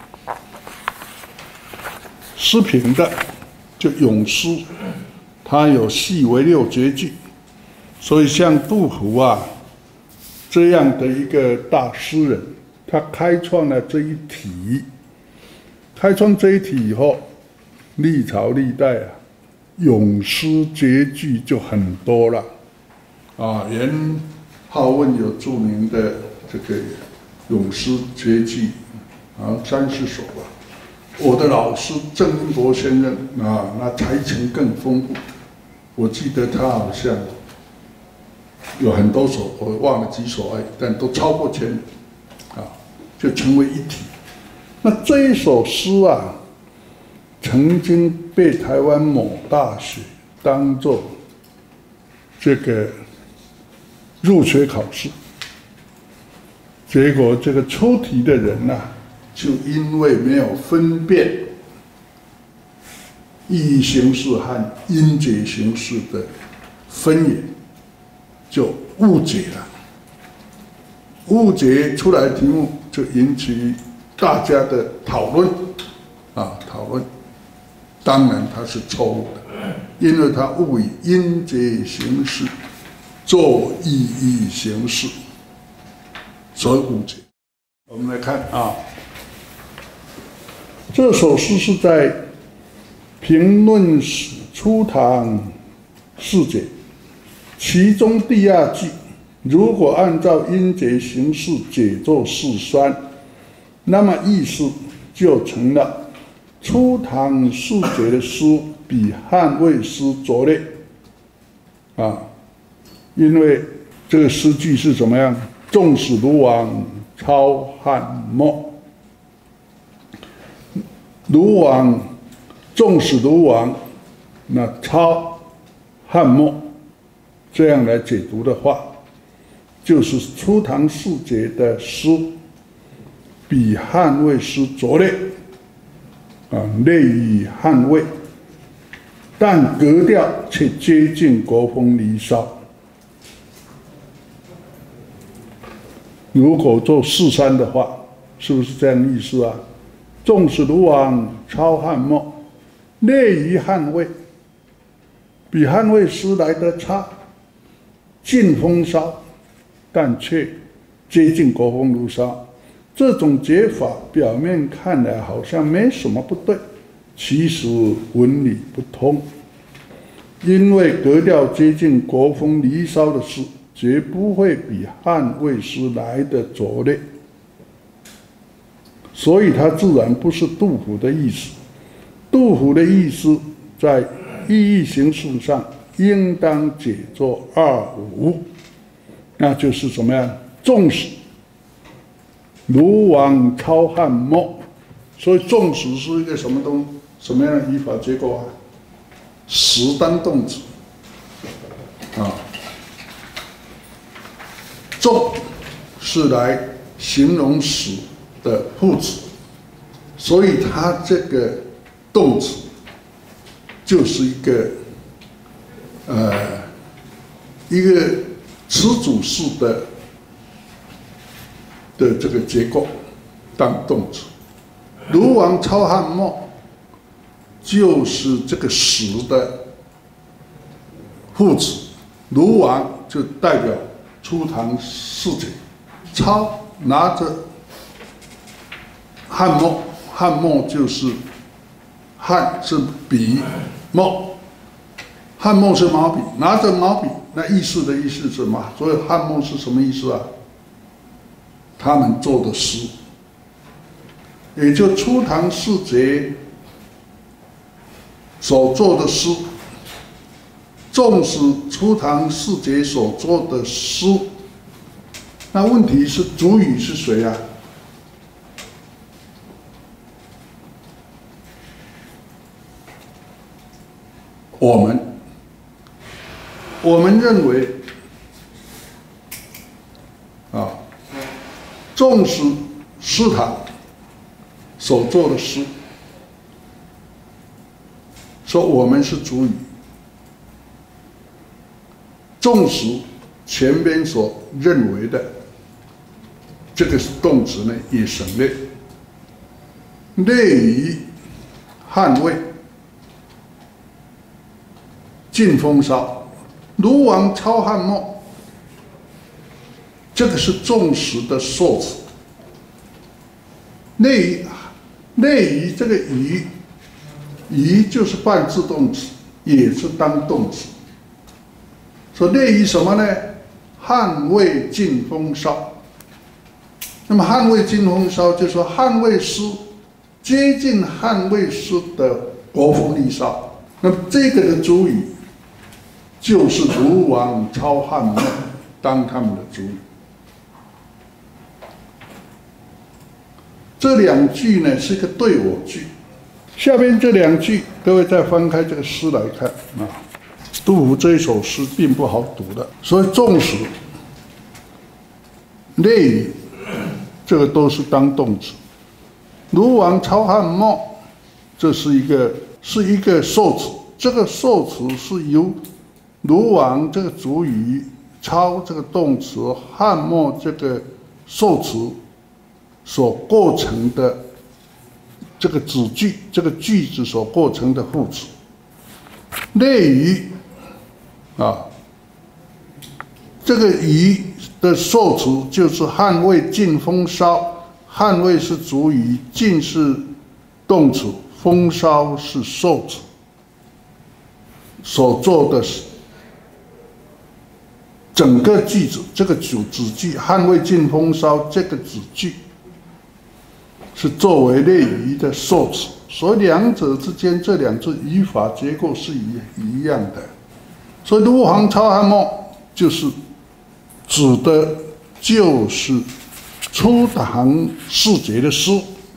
S1: 诗评的，就咏诗，它有细为六绝句，所以像杜甫啊这样的一个大诗人，他开创了这一题，开创这一题以后，历朝历代啊，咏诗绝句就很多了，啊，元好问有著名的这个咏诗绝句，啊，三四首吧。我的老师郑英伯先生啊，那才情更丰富。我记得他好像有很多首，我忘了几首而已，但都超过千，啊，就成为一体。那这一首诗啊，曾经被台湾某大学当作这个入学考试，结果这个出题的人呐、啊，就因为没有分辨意义形式和音节形式的分野，就误解了。误解出来的题目就引起大家的讨论，啊，讨论。当然它是错误的，因为它误以音节形式做意义形式，所以误解。我们来看啊，这首诗是在评论史初唐四节，其中第二句，如果按照音节形式解作四酸，那么意思就成了初唐四节的诗比汉魏诗拙劣啊，因为这个诗句是怎么样？纵使卢王超汉末，卢王，纵使卢王，那超汉末，这样来解读的话，就是初唐四节的诗比汉魏诗拙劣。啊，类于汉魏，但格调却接近国风《离骚》。如果做四三的话，是不是这样意思啊？纵使卢王超汉末，类于汉魏，比汉魏诗来得差，近风骚，但却接近国风《离骚》。这种解法表面看来好像没什么不对，其实文理不通。因为格调接近国风《离骚》的诗，绝不会比汉魏诗来的拙劣，所以它自然不是杜甫的意思。杜甫的意思在意义形式上应当解作二五，那就是怎么样？纵使卢王超汉末，所以纵使是一个什么东什么样的语法结构啊？ 始当动词啊，重是来形容始的副词，所以它这个动词就是一个呃一个词组式的的这个结构当动词。卢王超汉末就是这个始的副词，卢王就代表初唐四杰，超拿着汉末，汉末就是汉是笔，墨汉末是毛笔，拿着毛笔，那意思的意思是什么？所以汉末是什么意思啊？他们做的诗，也就初唐四杰所做的诗，纵使初唐四杰所做的诗，那问题是主语是谁啊？我们，我们认为，啊，纵使诗坛所做的诗，说我们是主语，纵使前边所认为的这个动词呢，也省略，类于捍卫。晋风骚，卢王超汉末，这个是重实的受词。类于类于这个于，于就是半自动词，也是当动词。说类于什么呢？捍卫晋风骚。那么捍卫晋风骚，就说捍卫诗接近捍卫诗的国风丽骚。那么这个的主语就是卢王超汉末当他们的主语。这两句呢是一个对我句。下边这两句，各位再翻开这个诗来看啊，杜甫这一首诗并不好读的，所以纵使类于这个都是当动词。卢王超汉末，这是一个是一个受词，这个受词是由卢王这个主语、超这个动词、汉末这个受词所构成的这个子句，这个句子所构成的副词。类于啊，这个于的受词就是捍卫晋风骚，捍卫是主语，晋是动词，风骚是受词所做的整个句子，这个主子句捍卫晋风骚这个子句是作为类于的受词，所以两者之间这两字语法结构是一一样的。所以卢王超汉末就是指的就是初唐四杰的诗，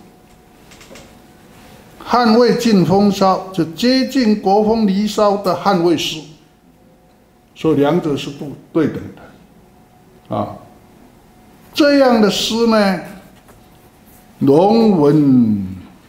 S1: 捍卫晋风骚就接近国风离骚的捍卫诗。所以两者是不对等的，啊，这样的诗呢，龙文，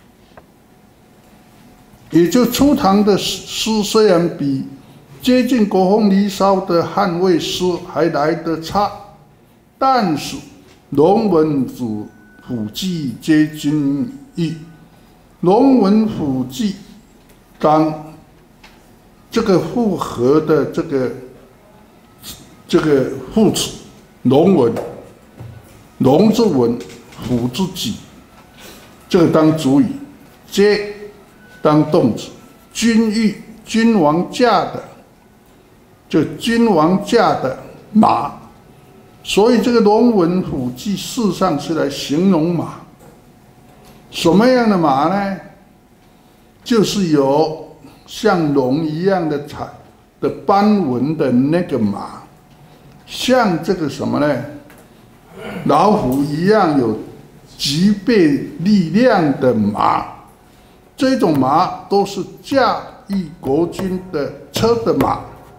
S1: 也就初唐的诗虽然比接近国风离骚的捍卫诗还来得差，但是龙文府府记皆均异，龙文府记当这个复合的这个。这个副词，龙文，龙之文，虎之己，这个当主语，皆当动词，君御，君王驾的，就君王驾的马，所以这个龙文虎记事实上是来形容马。什么样的马呢？就是有像龙一样的彩的斑纹的那个马。像这个什么呢？老虎一样有极倍力量的马，这种马都是驾一国军的车的马。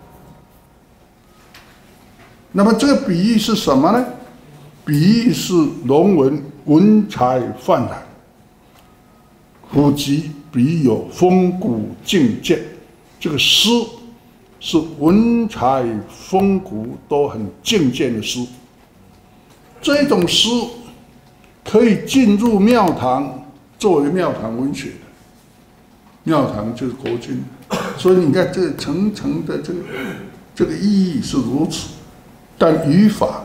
S1: 那么这个比喻是什么呢？比喻是龙文文采泛滥，虎吉比有风骨境界。这个诗是文采风骨都很境界的诗。这种诗可以进入庙堂，作为庙堂文学的。庙堂就是国君，所以你看这层层的这个这个意义是如此。但语法，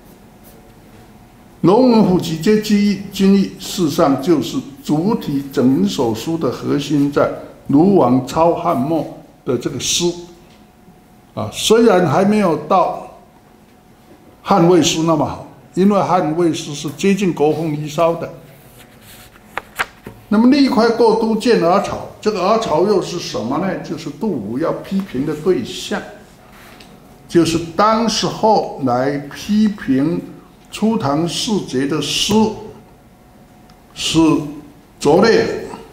S1: 龙文虎吉这经义，事实上就是主体整首书的核心在卢王超汉末的这个诗啊，虽然还没有到汉魏诗那么好，因为汉魏诗是接近国风离骚的。那么历快过都见儿曹，这个儿曹又是什么呢？就是杜甫要批评的对象。就是当时候来批评初唐四杰的诗是拙劣的，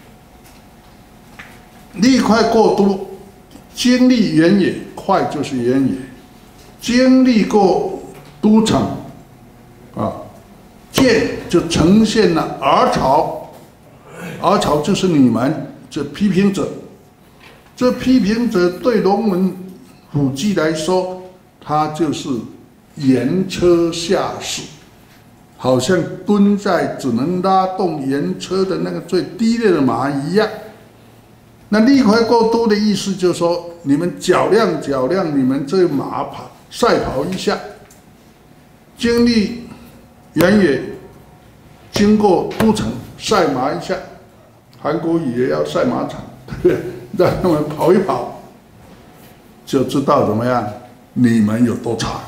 S1: 历快过都，经历原野，快就是原野，经历过都城啊，见就呈现了儿曹，儿曹就是你们这批评者，这批评者对龙文虎吉来说，他就是盐车下士，好像蹲在只能拉动盐车的那个最低劣的马一样。那历快过都的意思就是说，你们较量较量，你们这马跑赛跑一下，经历原野，经过都城赛马一下，韩国语也要赛马场，对不对？让他们跑一跑，就知道怎么样。你们有多差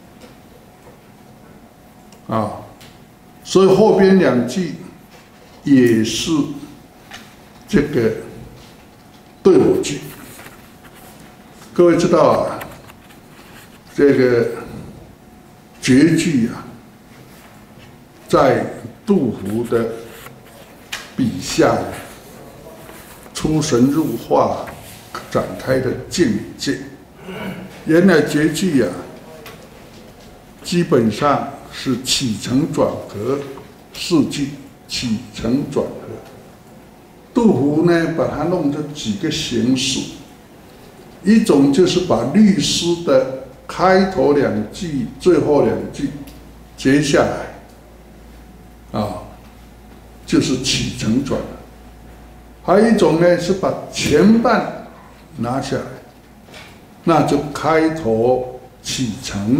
S1: 啊？所以后边两句也是这个对我句。各位知道啊，这个绝句啊，在杜甫的笔下，出神入化展开的境界。原来绝句啊，基本上是起承转合四句，起承转合。杜甫呢，把它弄成几个形式，一种就是把律诗的开头两句、最后两句截下来，啊，就是起承转合；还有一种呢，是把前半拿下来。那就开头起承，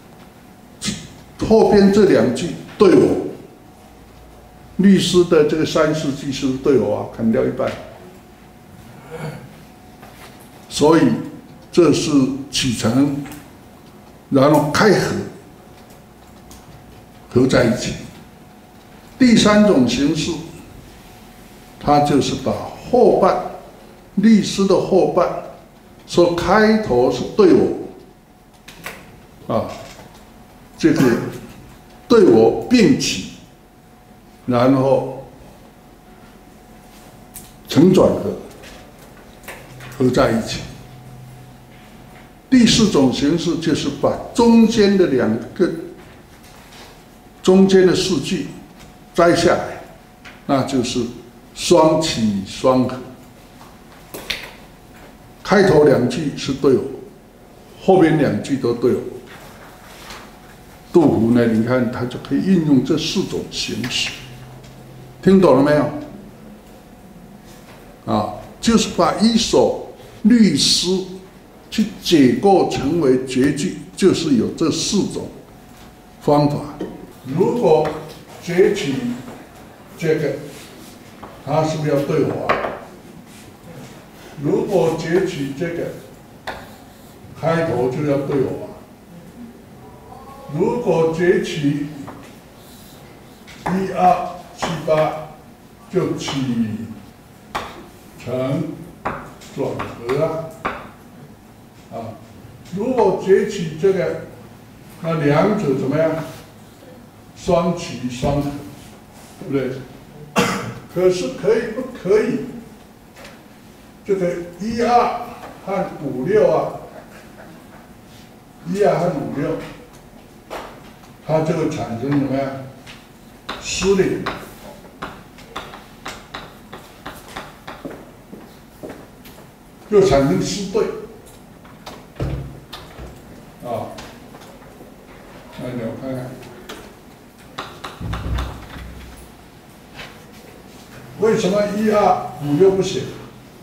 S1: 后边这两句对我，律诗的这个三四句是不是对我啊？砍掉一半，所以这是起承，然后开合，合在一起。第三种形式，它就是把后半，律诗的后半。说开头是对我，啊，这个对我并起，然后承转合，合在一起。第四种形式就是把中间的两个中间的四句摘下来，那就是双起双合。开头两句是对我，后边两句都对我。杜甫呢，你看他就可以运用这四种形式，听懂了没有？啊，就是把一首律诗去解构成为绝句，就是有这四种方法。如果截取这个，他是不是要对我啊？如果截取这个开头就要对我啊，如果截取一二七八就起承转合啊，啊，如果截取这个，那两者怎么样？双起双合，对不对？可是可以不可以？ 这个一二和五六啊，一二和五六，它就会产生什么呀？失联，又产生失对，啊，那你我看看。为什么一二五六不写？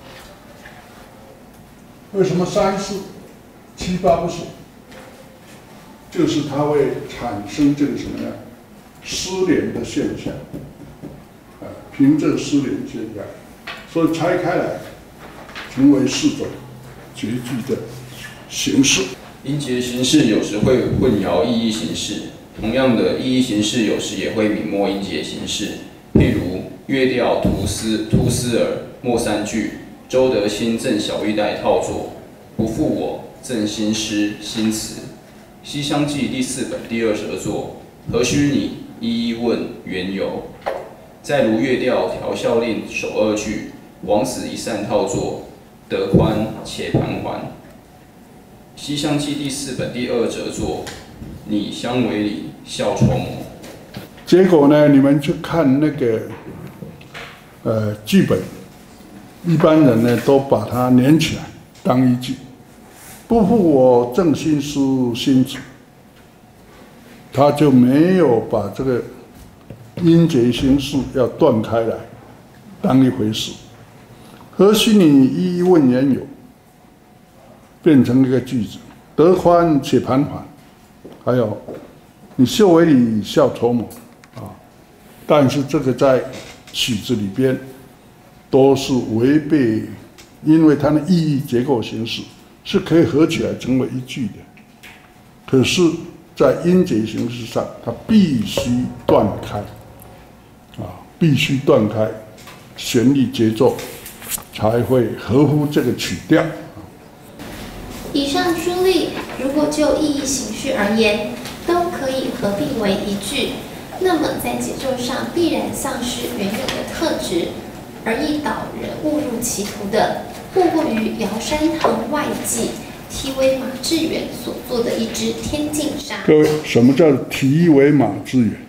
S1: 为什么三四七八不写？就是它会产生这个什么呢？失联的现象，啊，凭这失联现象，所以拆开来，成为四种绝句的形式。
S3: 音节形式有时会混淆意义形式，同样的意义形式有时也会泯没音节形式。譬如乐调图斯图斯尔末三句，周德兴赠小玉带套作，不负我赠新诗新词。西厢记第四本第二折作，何须你一一问缘由。再如乐调调笑令首二句，王子一散套作，得宽且盘桓。西厢记第四本第二折作，你相为里笑愁眸。
S1: 结果呢，你们去看那个呃剧本，一般人呢都把它连起来当一句。不负我赠新诗新词，他就没有把这个音节形式要断开来当一回事。何须你一一问缘由，变成一个句子，得宽且盘桓，还有你秀为里笑愁眸啊，但是这个在曲子里边都是违背，因为它的意义结构形式是可以合起来成为一句的，可是，在音节形式上，它必须断开，啊，必须断开，旋律节奏才会合乎这个曲调。
S2: 以上书例如果就意义形式而言，都可以合并为一句，那么在节奏上必然丧失原有的特质，而易导人误入歧途的，莫过于尧山堂外记题为马致远所做的一支天净沙。
S1: 各位，什么叫题为马致远？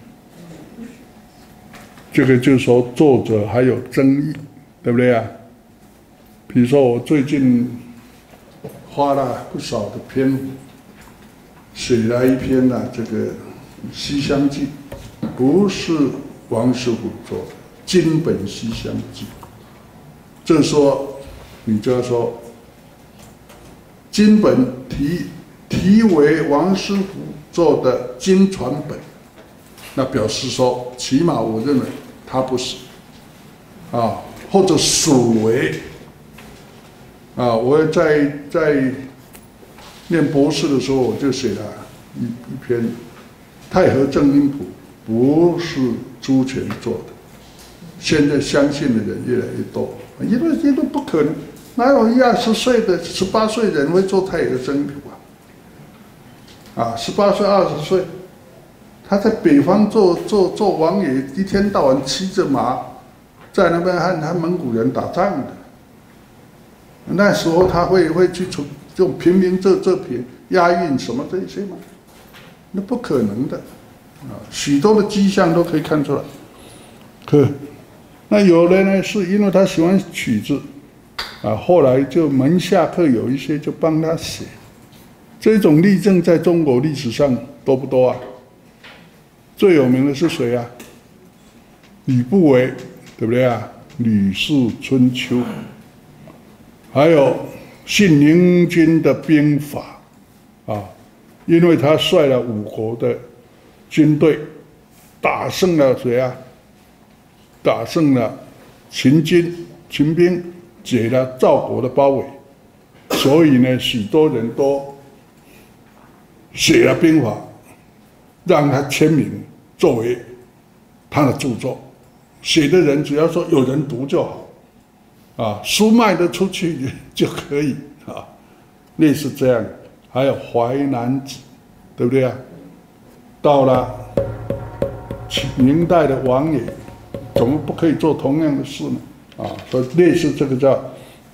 S1: 这个就是说作者还有争议，对不对啊？比如说我最近花了不少的篇幅写了一篇呢、啊，这个《西厢记》不是王师傅做的，金本《西厢记》。这时候你就要说，金本题题为王师傅做的金传本，那表示说，起码我认为他不是啊，或者属为啊。我在在念博士的时候，我就写了一一篇《太和正音谱》不是朱权做的，现在相信的人越来越多，因为因为不可能。哪有一二十岁的、十八岁人会做太和正音谱啊？啊，十八岁、二十岁，他在北方做做做王爷，一天到晚骑着马，在那边和和蒙古人打仗的。那时候他会会去从用平民仄仄平、押韵什么这些吗？那不可能的啊！许多的迹象都可以看出来。可那有人呢，是因为他喜欢曲子。啊，后来就门下课有一些就帮他写，这种例证在中国历史上多不多啊？最有名的是谁啊？吕不韦，对不对啊？《吕氏春秋》，还有信陵君的兵法，啊，因为他率了五国的军队，打胜了谁啊？打胜了秦军、秦兵。解了赵国的包围，所以呢，许多人都写了兵法，让他签名作为他的著作。写的人只要说有人读就好，啊，书卖得出去就可以啊，类似这样。还有《淮南子》，对不对啊？到了明代的王爷，怎么不可以做同样的事呢？啊，所以类似这个叫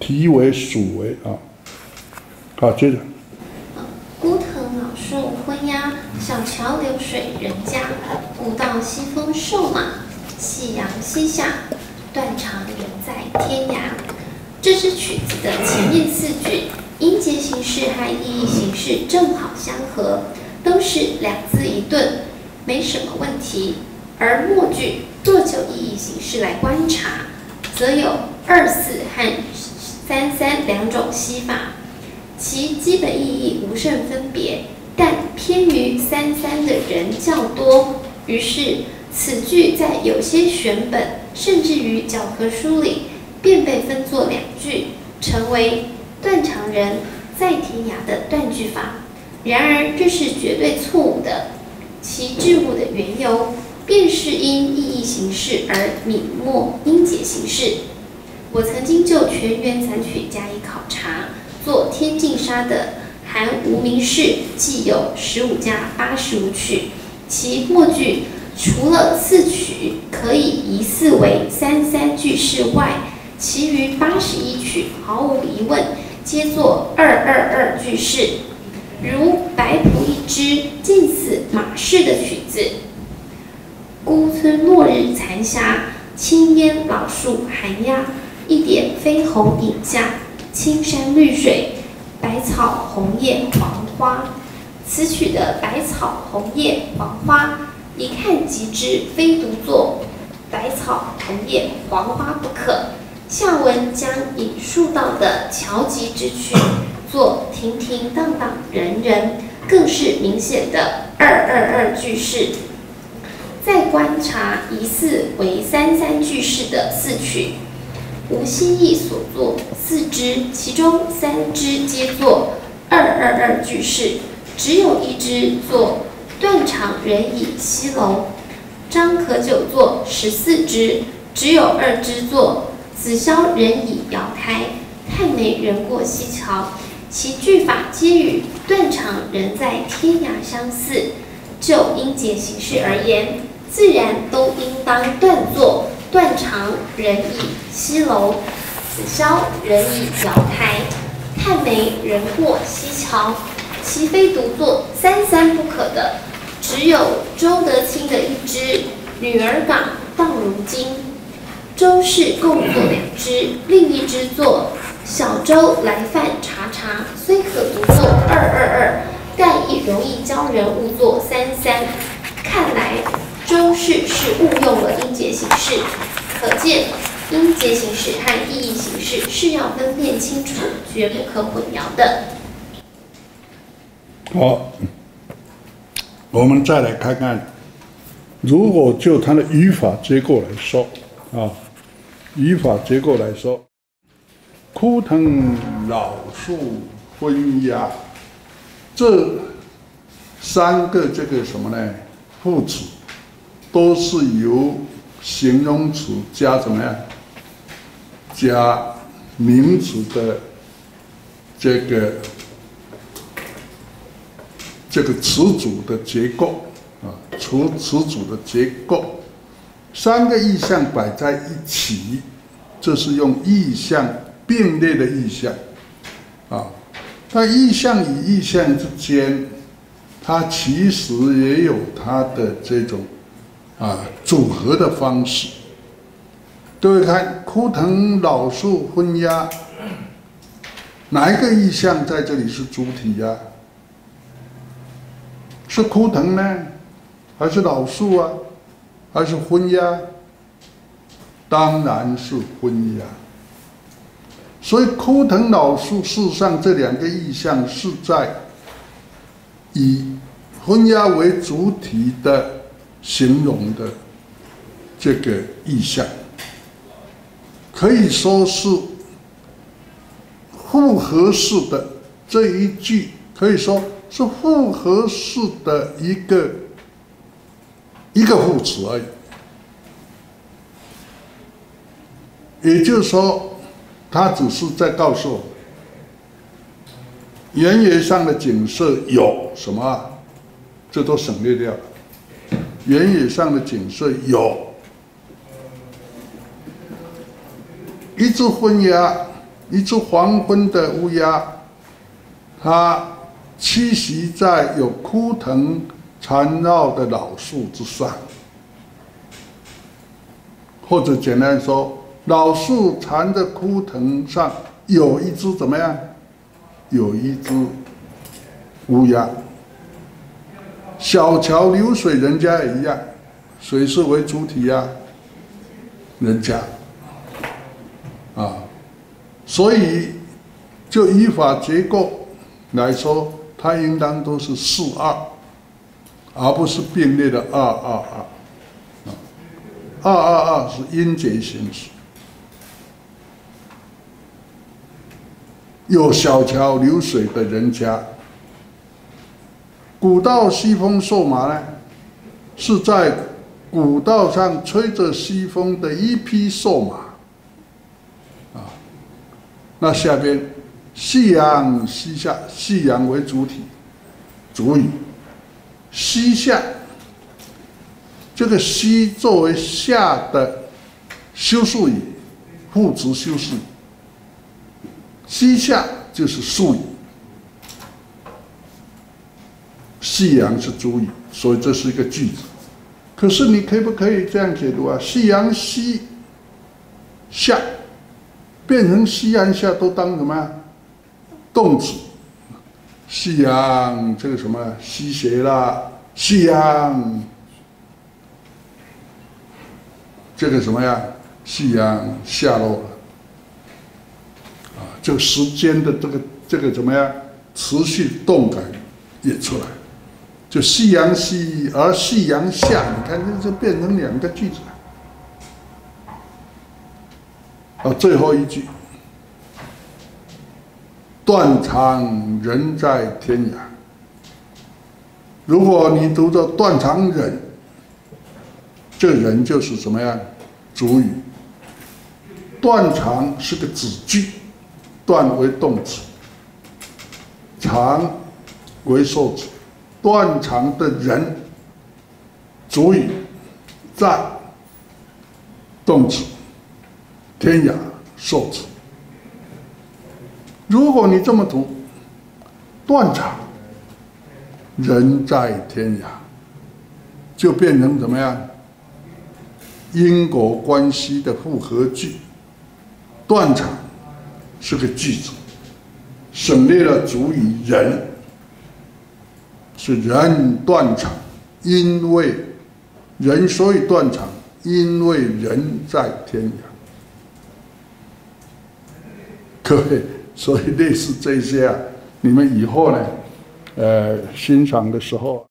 S1: 题为属为啊。好，接着。
S2: 孤藤老树昏鸦，小桥流水人家。古道西风瘦马，夕阳西下，断肠人在天涯。这支曲子的前面四句，音节形式和意义形式正好相合，都是两字一顿，没什么问题。而末句若就意义形式来观察，则有二四和三三两种析法，其基本意义无甚分别，但偏于三三的人较多，于是此句在有些选本，甚至于教科书里，便被分作两句，成为断肠人在天涯的断句法。然而这是绝对错误的，其置物的缘由，便是因意义形式而泯没音节形式。我曾经就全员残曲加以考察，做天净沙的含无名氏既有十五加八十五曲，其末句除了四曲可以疑似为三三句式外，其余八十一曲毫无疑问皆作二二二句式。如白朴一支近似马氏的曲子，孤村落日残霞，青烟老树寒鸦，一点飞鸿影下，青山绿水，百草红叶黄花。此曲的百草红叶黄花，一看即知非独作百草红叶黄花不可。下文将引述到的乔集之曲作停停荡荡人人，更是明显的二二二句式。再观察疑似为三三句式的四曲，吴希义所作四支，其中三支皆作二二二句式，只有一支作断肠人已西楼。张可久作十四支，只有二支作子霄人已遥开，太没人过西桥。其句法皆与断肠人在天涯相似，就音节形式而言，自然都应当断作断肠人已西楼，子霄人已遥开，太没人过西桥。其非独作三三不可的，只有周德清的一支女儿港到如今。周氏共作两支，另一支作小周来饭茶茶，虽可读作二二二，但亦容易教人误作三三。看来周氏是误用了音节形式，可见音节形式和意义形式是要分辨清楚，绝不可混淆的。
S1: 好，我们再来看看，如果就它的语法结构来说啊，语法结构来说，枯藤老树昏鸦，这三个这个什么呢？副词都是由形容词加怎么样？加名词的这个这个词组的结构啊，词词组的结构，三个意象摆在一起，这是用意象并列的意象啊。但意象与意象之间，它其实也有它的这种啊组合的方式。各位看，枯藤老树昏鸦，哪一个意象在这里是主体呀、啊？是枯藤呢，还是老树啊，还是昏鸦？当然是昏鸦。所以枯藤老树，事实上这两个意象是在以昏鸦为主体的形容的这个意象，可以说是复合式的这一句，可以说是复合式的一个一个副词而已。也就是说，它只是在告诉我们，原野上的景色有什么、啊？这都省略掉了。原野上的景色有一只昏鸦， 一只黄昏的乌鸦，它栖息在有枯藤缠绕的老树之上，或者简单说，老树缠着枯藤上有一只怎么样？有一只乌鸦。小桥流水人家也一样，谁是为主体呀？人家。啊，所以就语法结构来说，它应当都是四二，而不是并列的二二二。二二二是音节形式，有小桥流水的人家。古道西风瘦马呢，是在古道上吹着西风的一匹瘦马。啊，那下边夕阳西下，夕阳为主体，主语。西下，这个西作为下的修饰语，副词修饰语。西下就是述语。夕阳是主语，所以这是一个句子。可是你可不可以这样解读啊？夕阳西下，变成夕阳下都当什么呀？动词。夕阳这个什么西斜啦，夕阳这个什么呀？夕阳下落了。啊，这个时间的这个这个怎么样？持续动感也出来。就夕阳西而夕阳下，你看这就变成两个句子了。啊，最后一句，断肠人在天涯。如果你读到断肠人，这个人就是什么样？主语。断肠是个子句，断为动词，肠为受词。断肠的人，主语，在，动词，天涯，受词。如果你这么读，断肠，人在天涯，就变成怎么样？因果关系的复合句。断肠是个句子，省略了主语人。是人断肠，因为人所以断肠，因为人在天涯。各位，所以类似这些啊，你们以后呢，呃，欣赏的时候，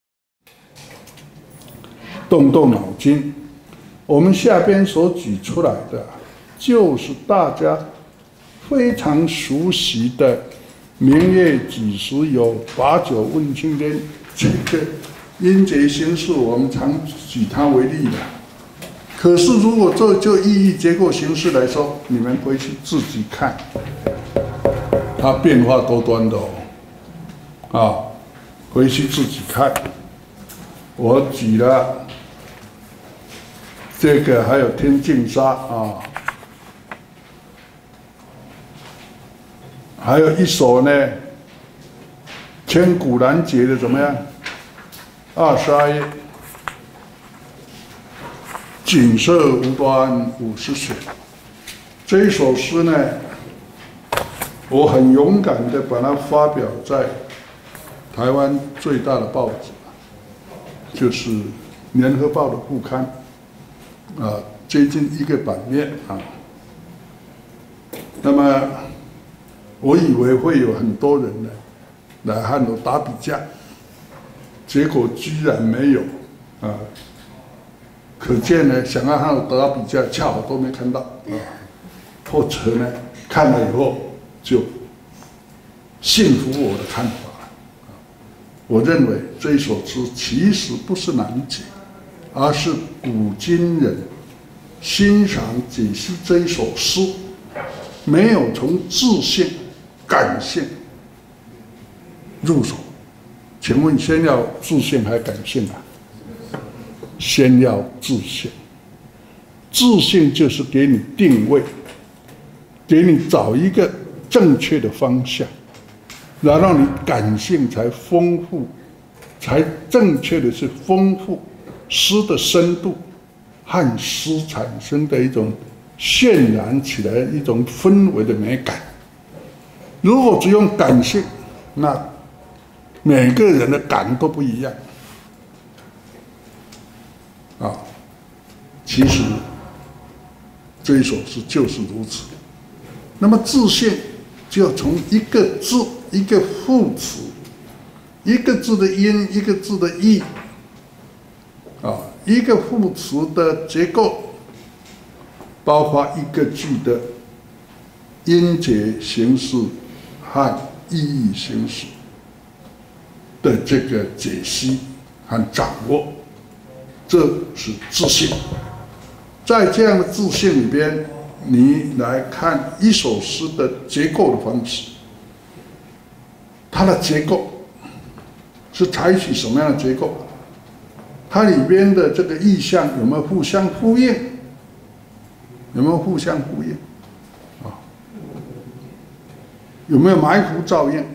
S1: 动动脑筋。我们下边所举出来的，就是大家非常熟悉的“明月几时有，把酒问青天”。这个音节形式，我们常举它为例的。可是，如果就就意义结构形式来说，你们回去自己看，它变化多端的哦。啊，回去自己看。我举了这个，还有天净沙啊，还有一首呢。千古难解的怎么样？二十二页，锦瑟无端五十岁。这一首诗呢，我很勇敢的把它发表在台湾最大的报纸，就是《联合报》的副刊，啊，接近一个版面啊。那么，我以为会有很多人呢。来和我打比价，结果居然没有，啊，可见呢，想要和我打比价，恰好都没看到啊，或者呢，看了以后就信服我的看法。我认为这一首诗其实不是难解，而是古今人欣赏解析这一首诗，没有从智性、感性入手。请问先要自信还感性啊？先要自信。自信就是给你定位，给你找一个正确的方向，然后你感性才丰富，才正确的是丰富诗的深度和诗产生的一种渲染起来一种氛围的美感。如果只用感性，那每个人的感都不一样啊。其实这一首诗就是如此。那么自信就要从一个字、一个副词、一个字的音、一个字的义啊，一个副词的结构，包括一个句的音节形式和意义形式的这个解析和掌握，这是自信。在这样的自信里边，你来看一首诗的结构的方式，它的结构是采取什么样的结构？它里边的这个意象有没有互相呼应？有没有互相呼应？啊，有没有埋伏照应？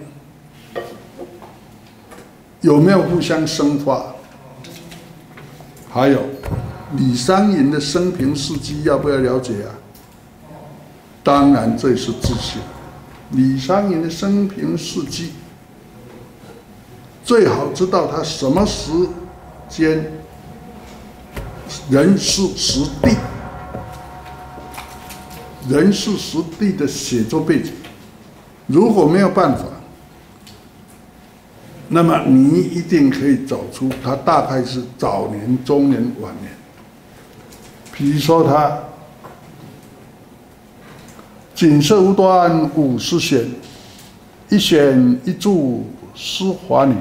S1: 有没有互相生发？还有李商隐的生平事迹要不要了解啊？当然，这是自信。李商隐的生平事迹，最好知道他什么时间、人事时地、人事时地的写作背景。如果没有办法，那么你一定可以找出他大概是早年、中年、晚年。比如说他锦瑟无端五十弦，一弦一柱思华年。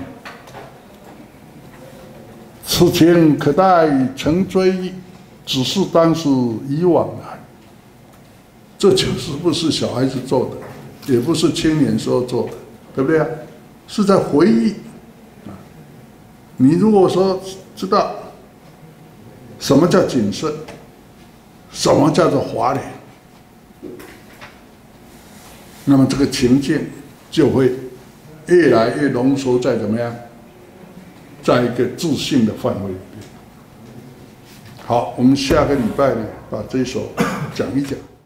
S1: 此情可待成追忆，只是当时已惘然。这就是不是小孩子做的，也不是青年时候做的，对不对啊？是在回忆。你如果说知道什么叫锦瑟，什么叫做华年，那么这个情境就会越来越浓缩在怎么样，在一个自信的范围里面。好，我们下个礼拜呢，把这一首讲一讲。